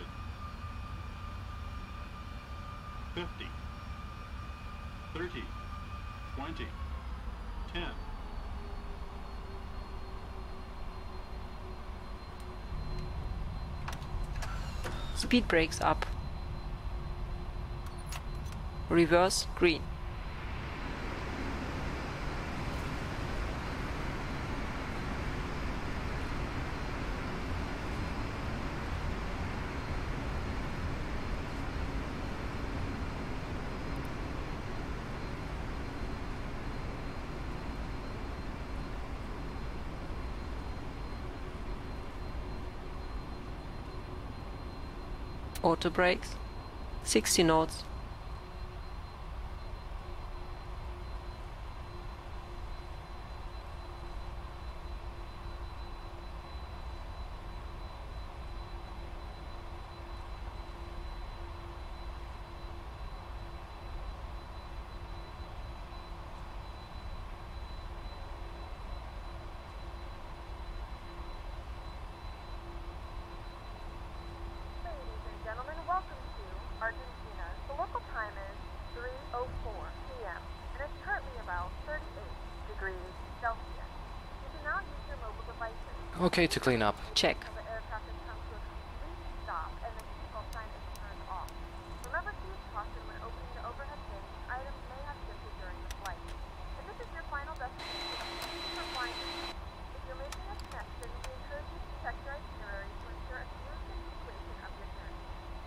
50. 30. 20. 10. Speed brakes up. Reverse green. Auto brakes. 60 knots. Ladies and gentlemen, welcome to Argentina. The local time is 3:04 p.m. and it's currently about 38 degrees Celsius. You can now use your mobile devices. Okay to clean up. Check. The aircraft has come to a complete stop and the seatbelt sign is turned off. Remember to use caution when opening the overhead bin. Items may have shifted during the flight. If this is your final destination, thank you for flying with us. If you're making a connection, we encourage you to check your itinerary to ensure a smooth continuation of your journey.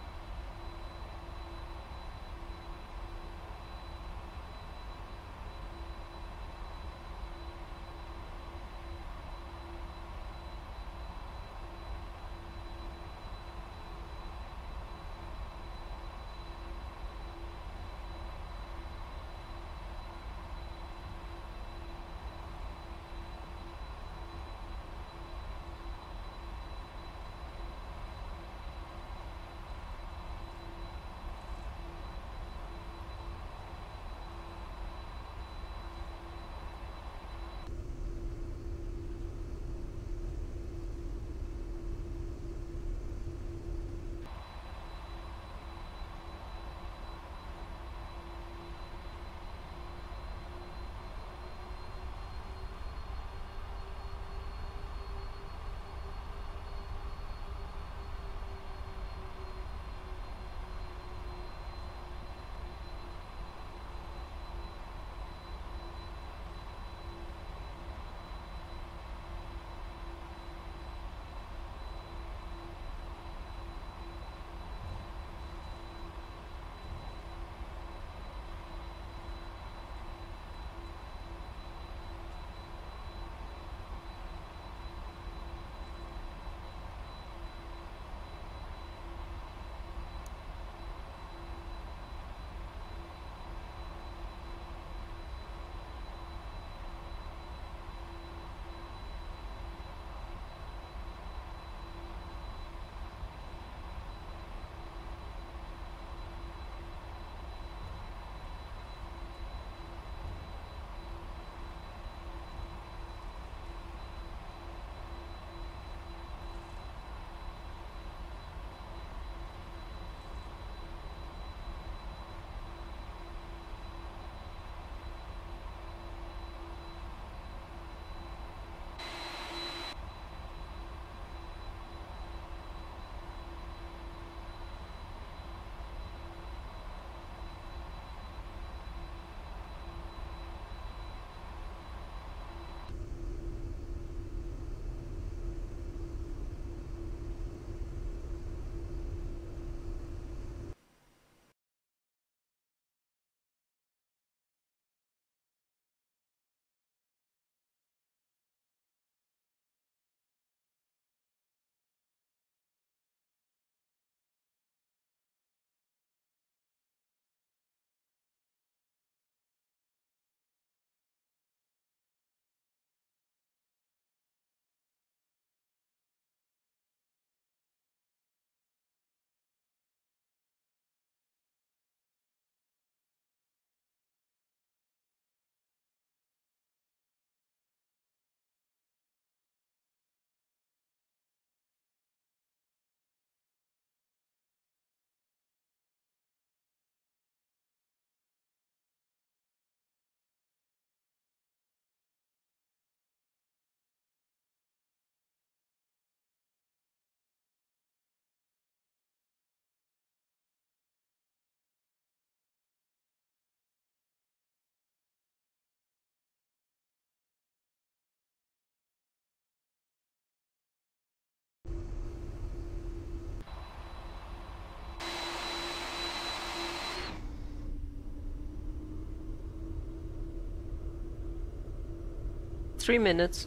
Three minutes.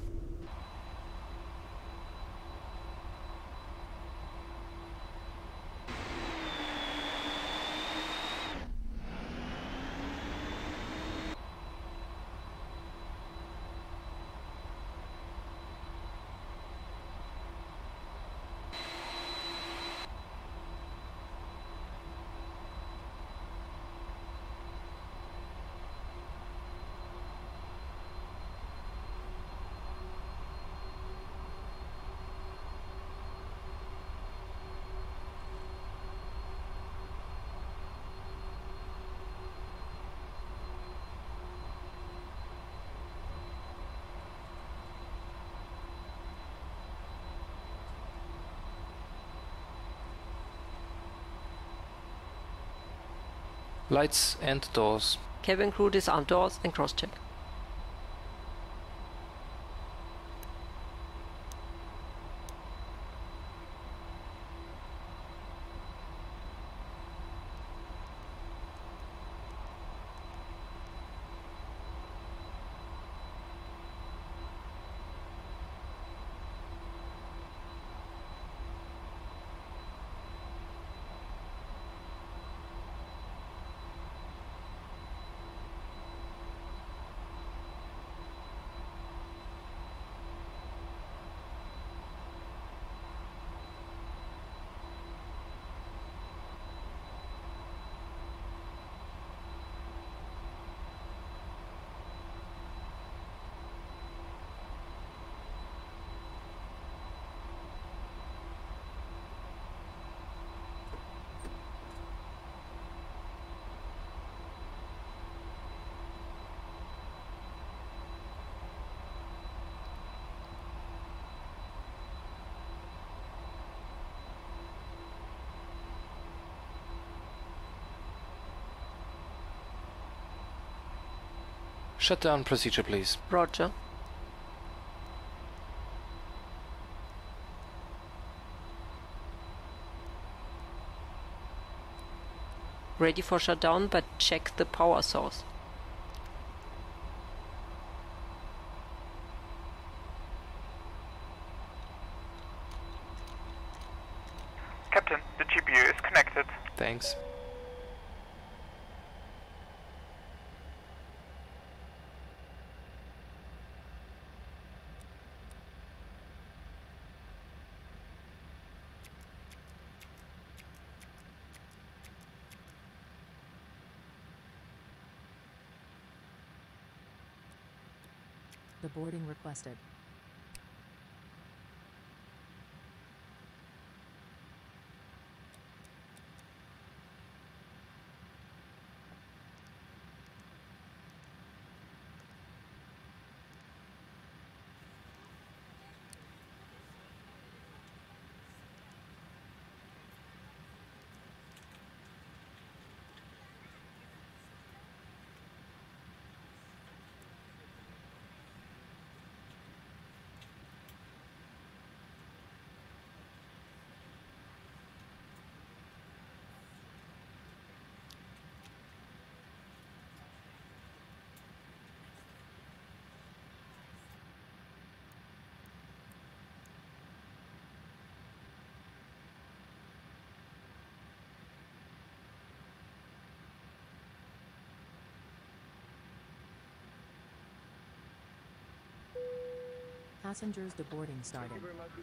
Lights and doors. Cabin crew disarm doors and cross-check. Shutdown procedure, please. Roger. Ready for shutdown, but check the power source. Captain, the GPU is connected. Thanks. The boarding requested. Passengers deboarding started.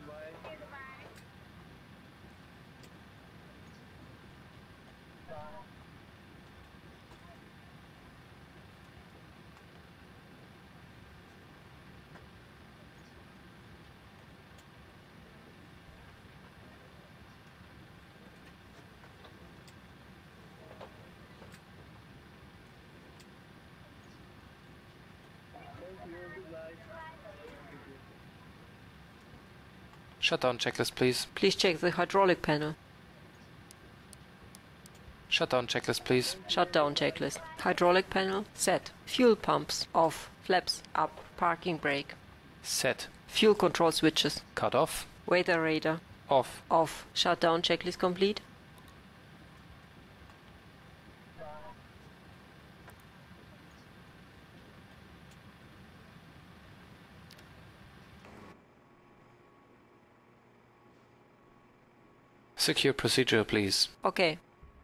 Shutdown checklist, please. Please check the hydraulic panel. Shutdown checklist, please. Shutdown checklist. Hydraulic panel set. Fuel pumps off. Flaps up. Parking brake. Set. Fuel control switches. Cut off. Weather radar. Off. Off. Shutdown checklist complete. Secure procedure, please. Okay.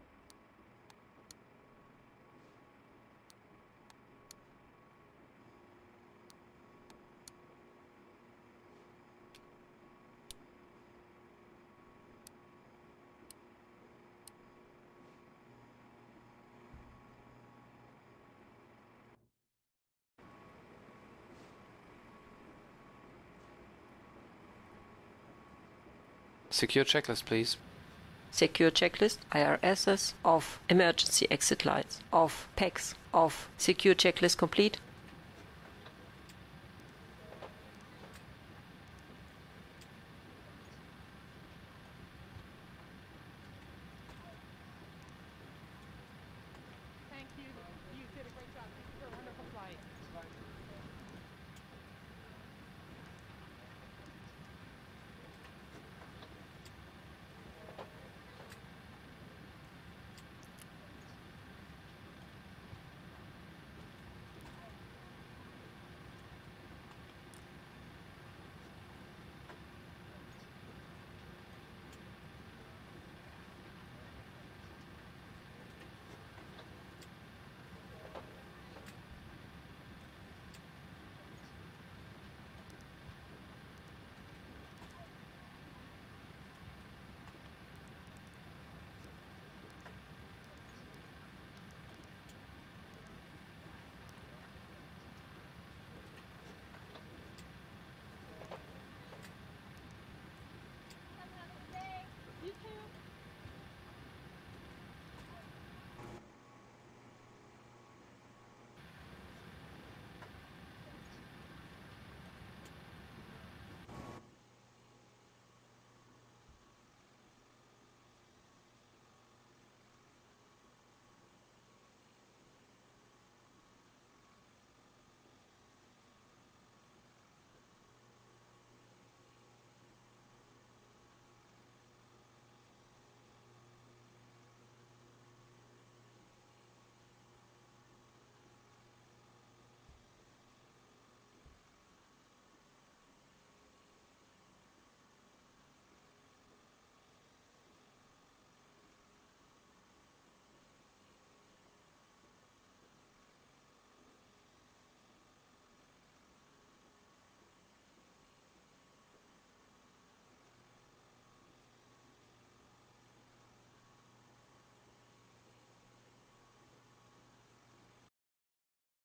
Secure checklist, please. Secure checklist. IRSs off. Emergency exit lights off. PACs off. Secure checklist complete.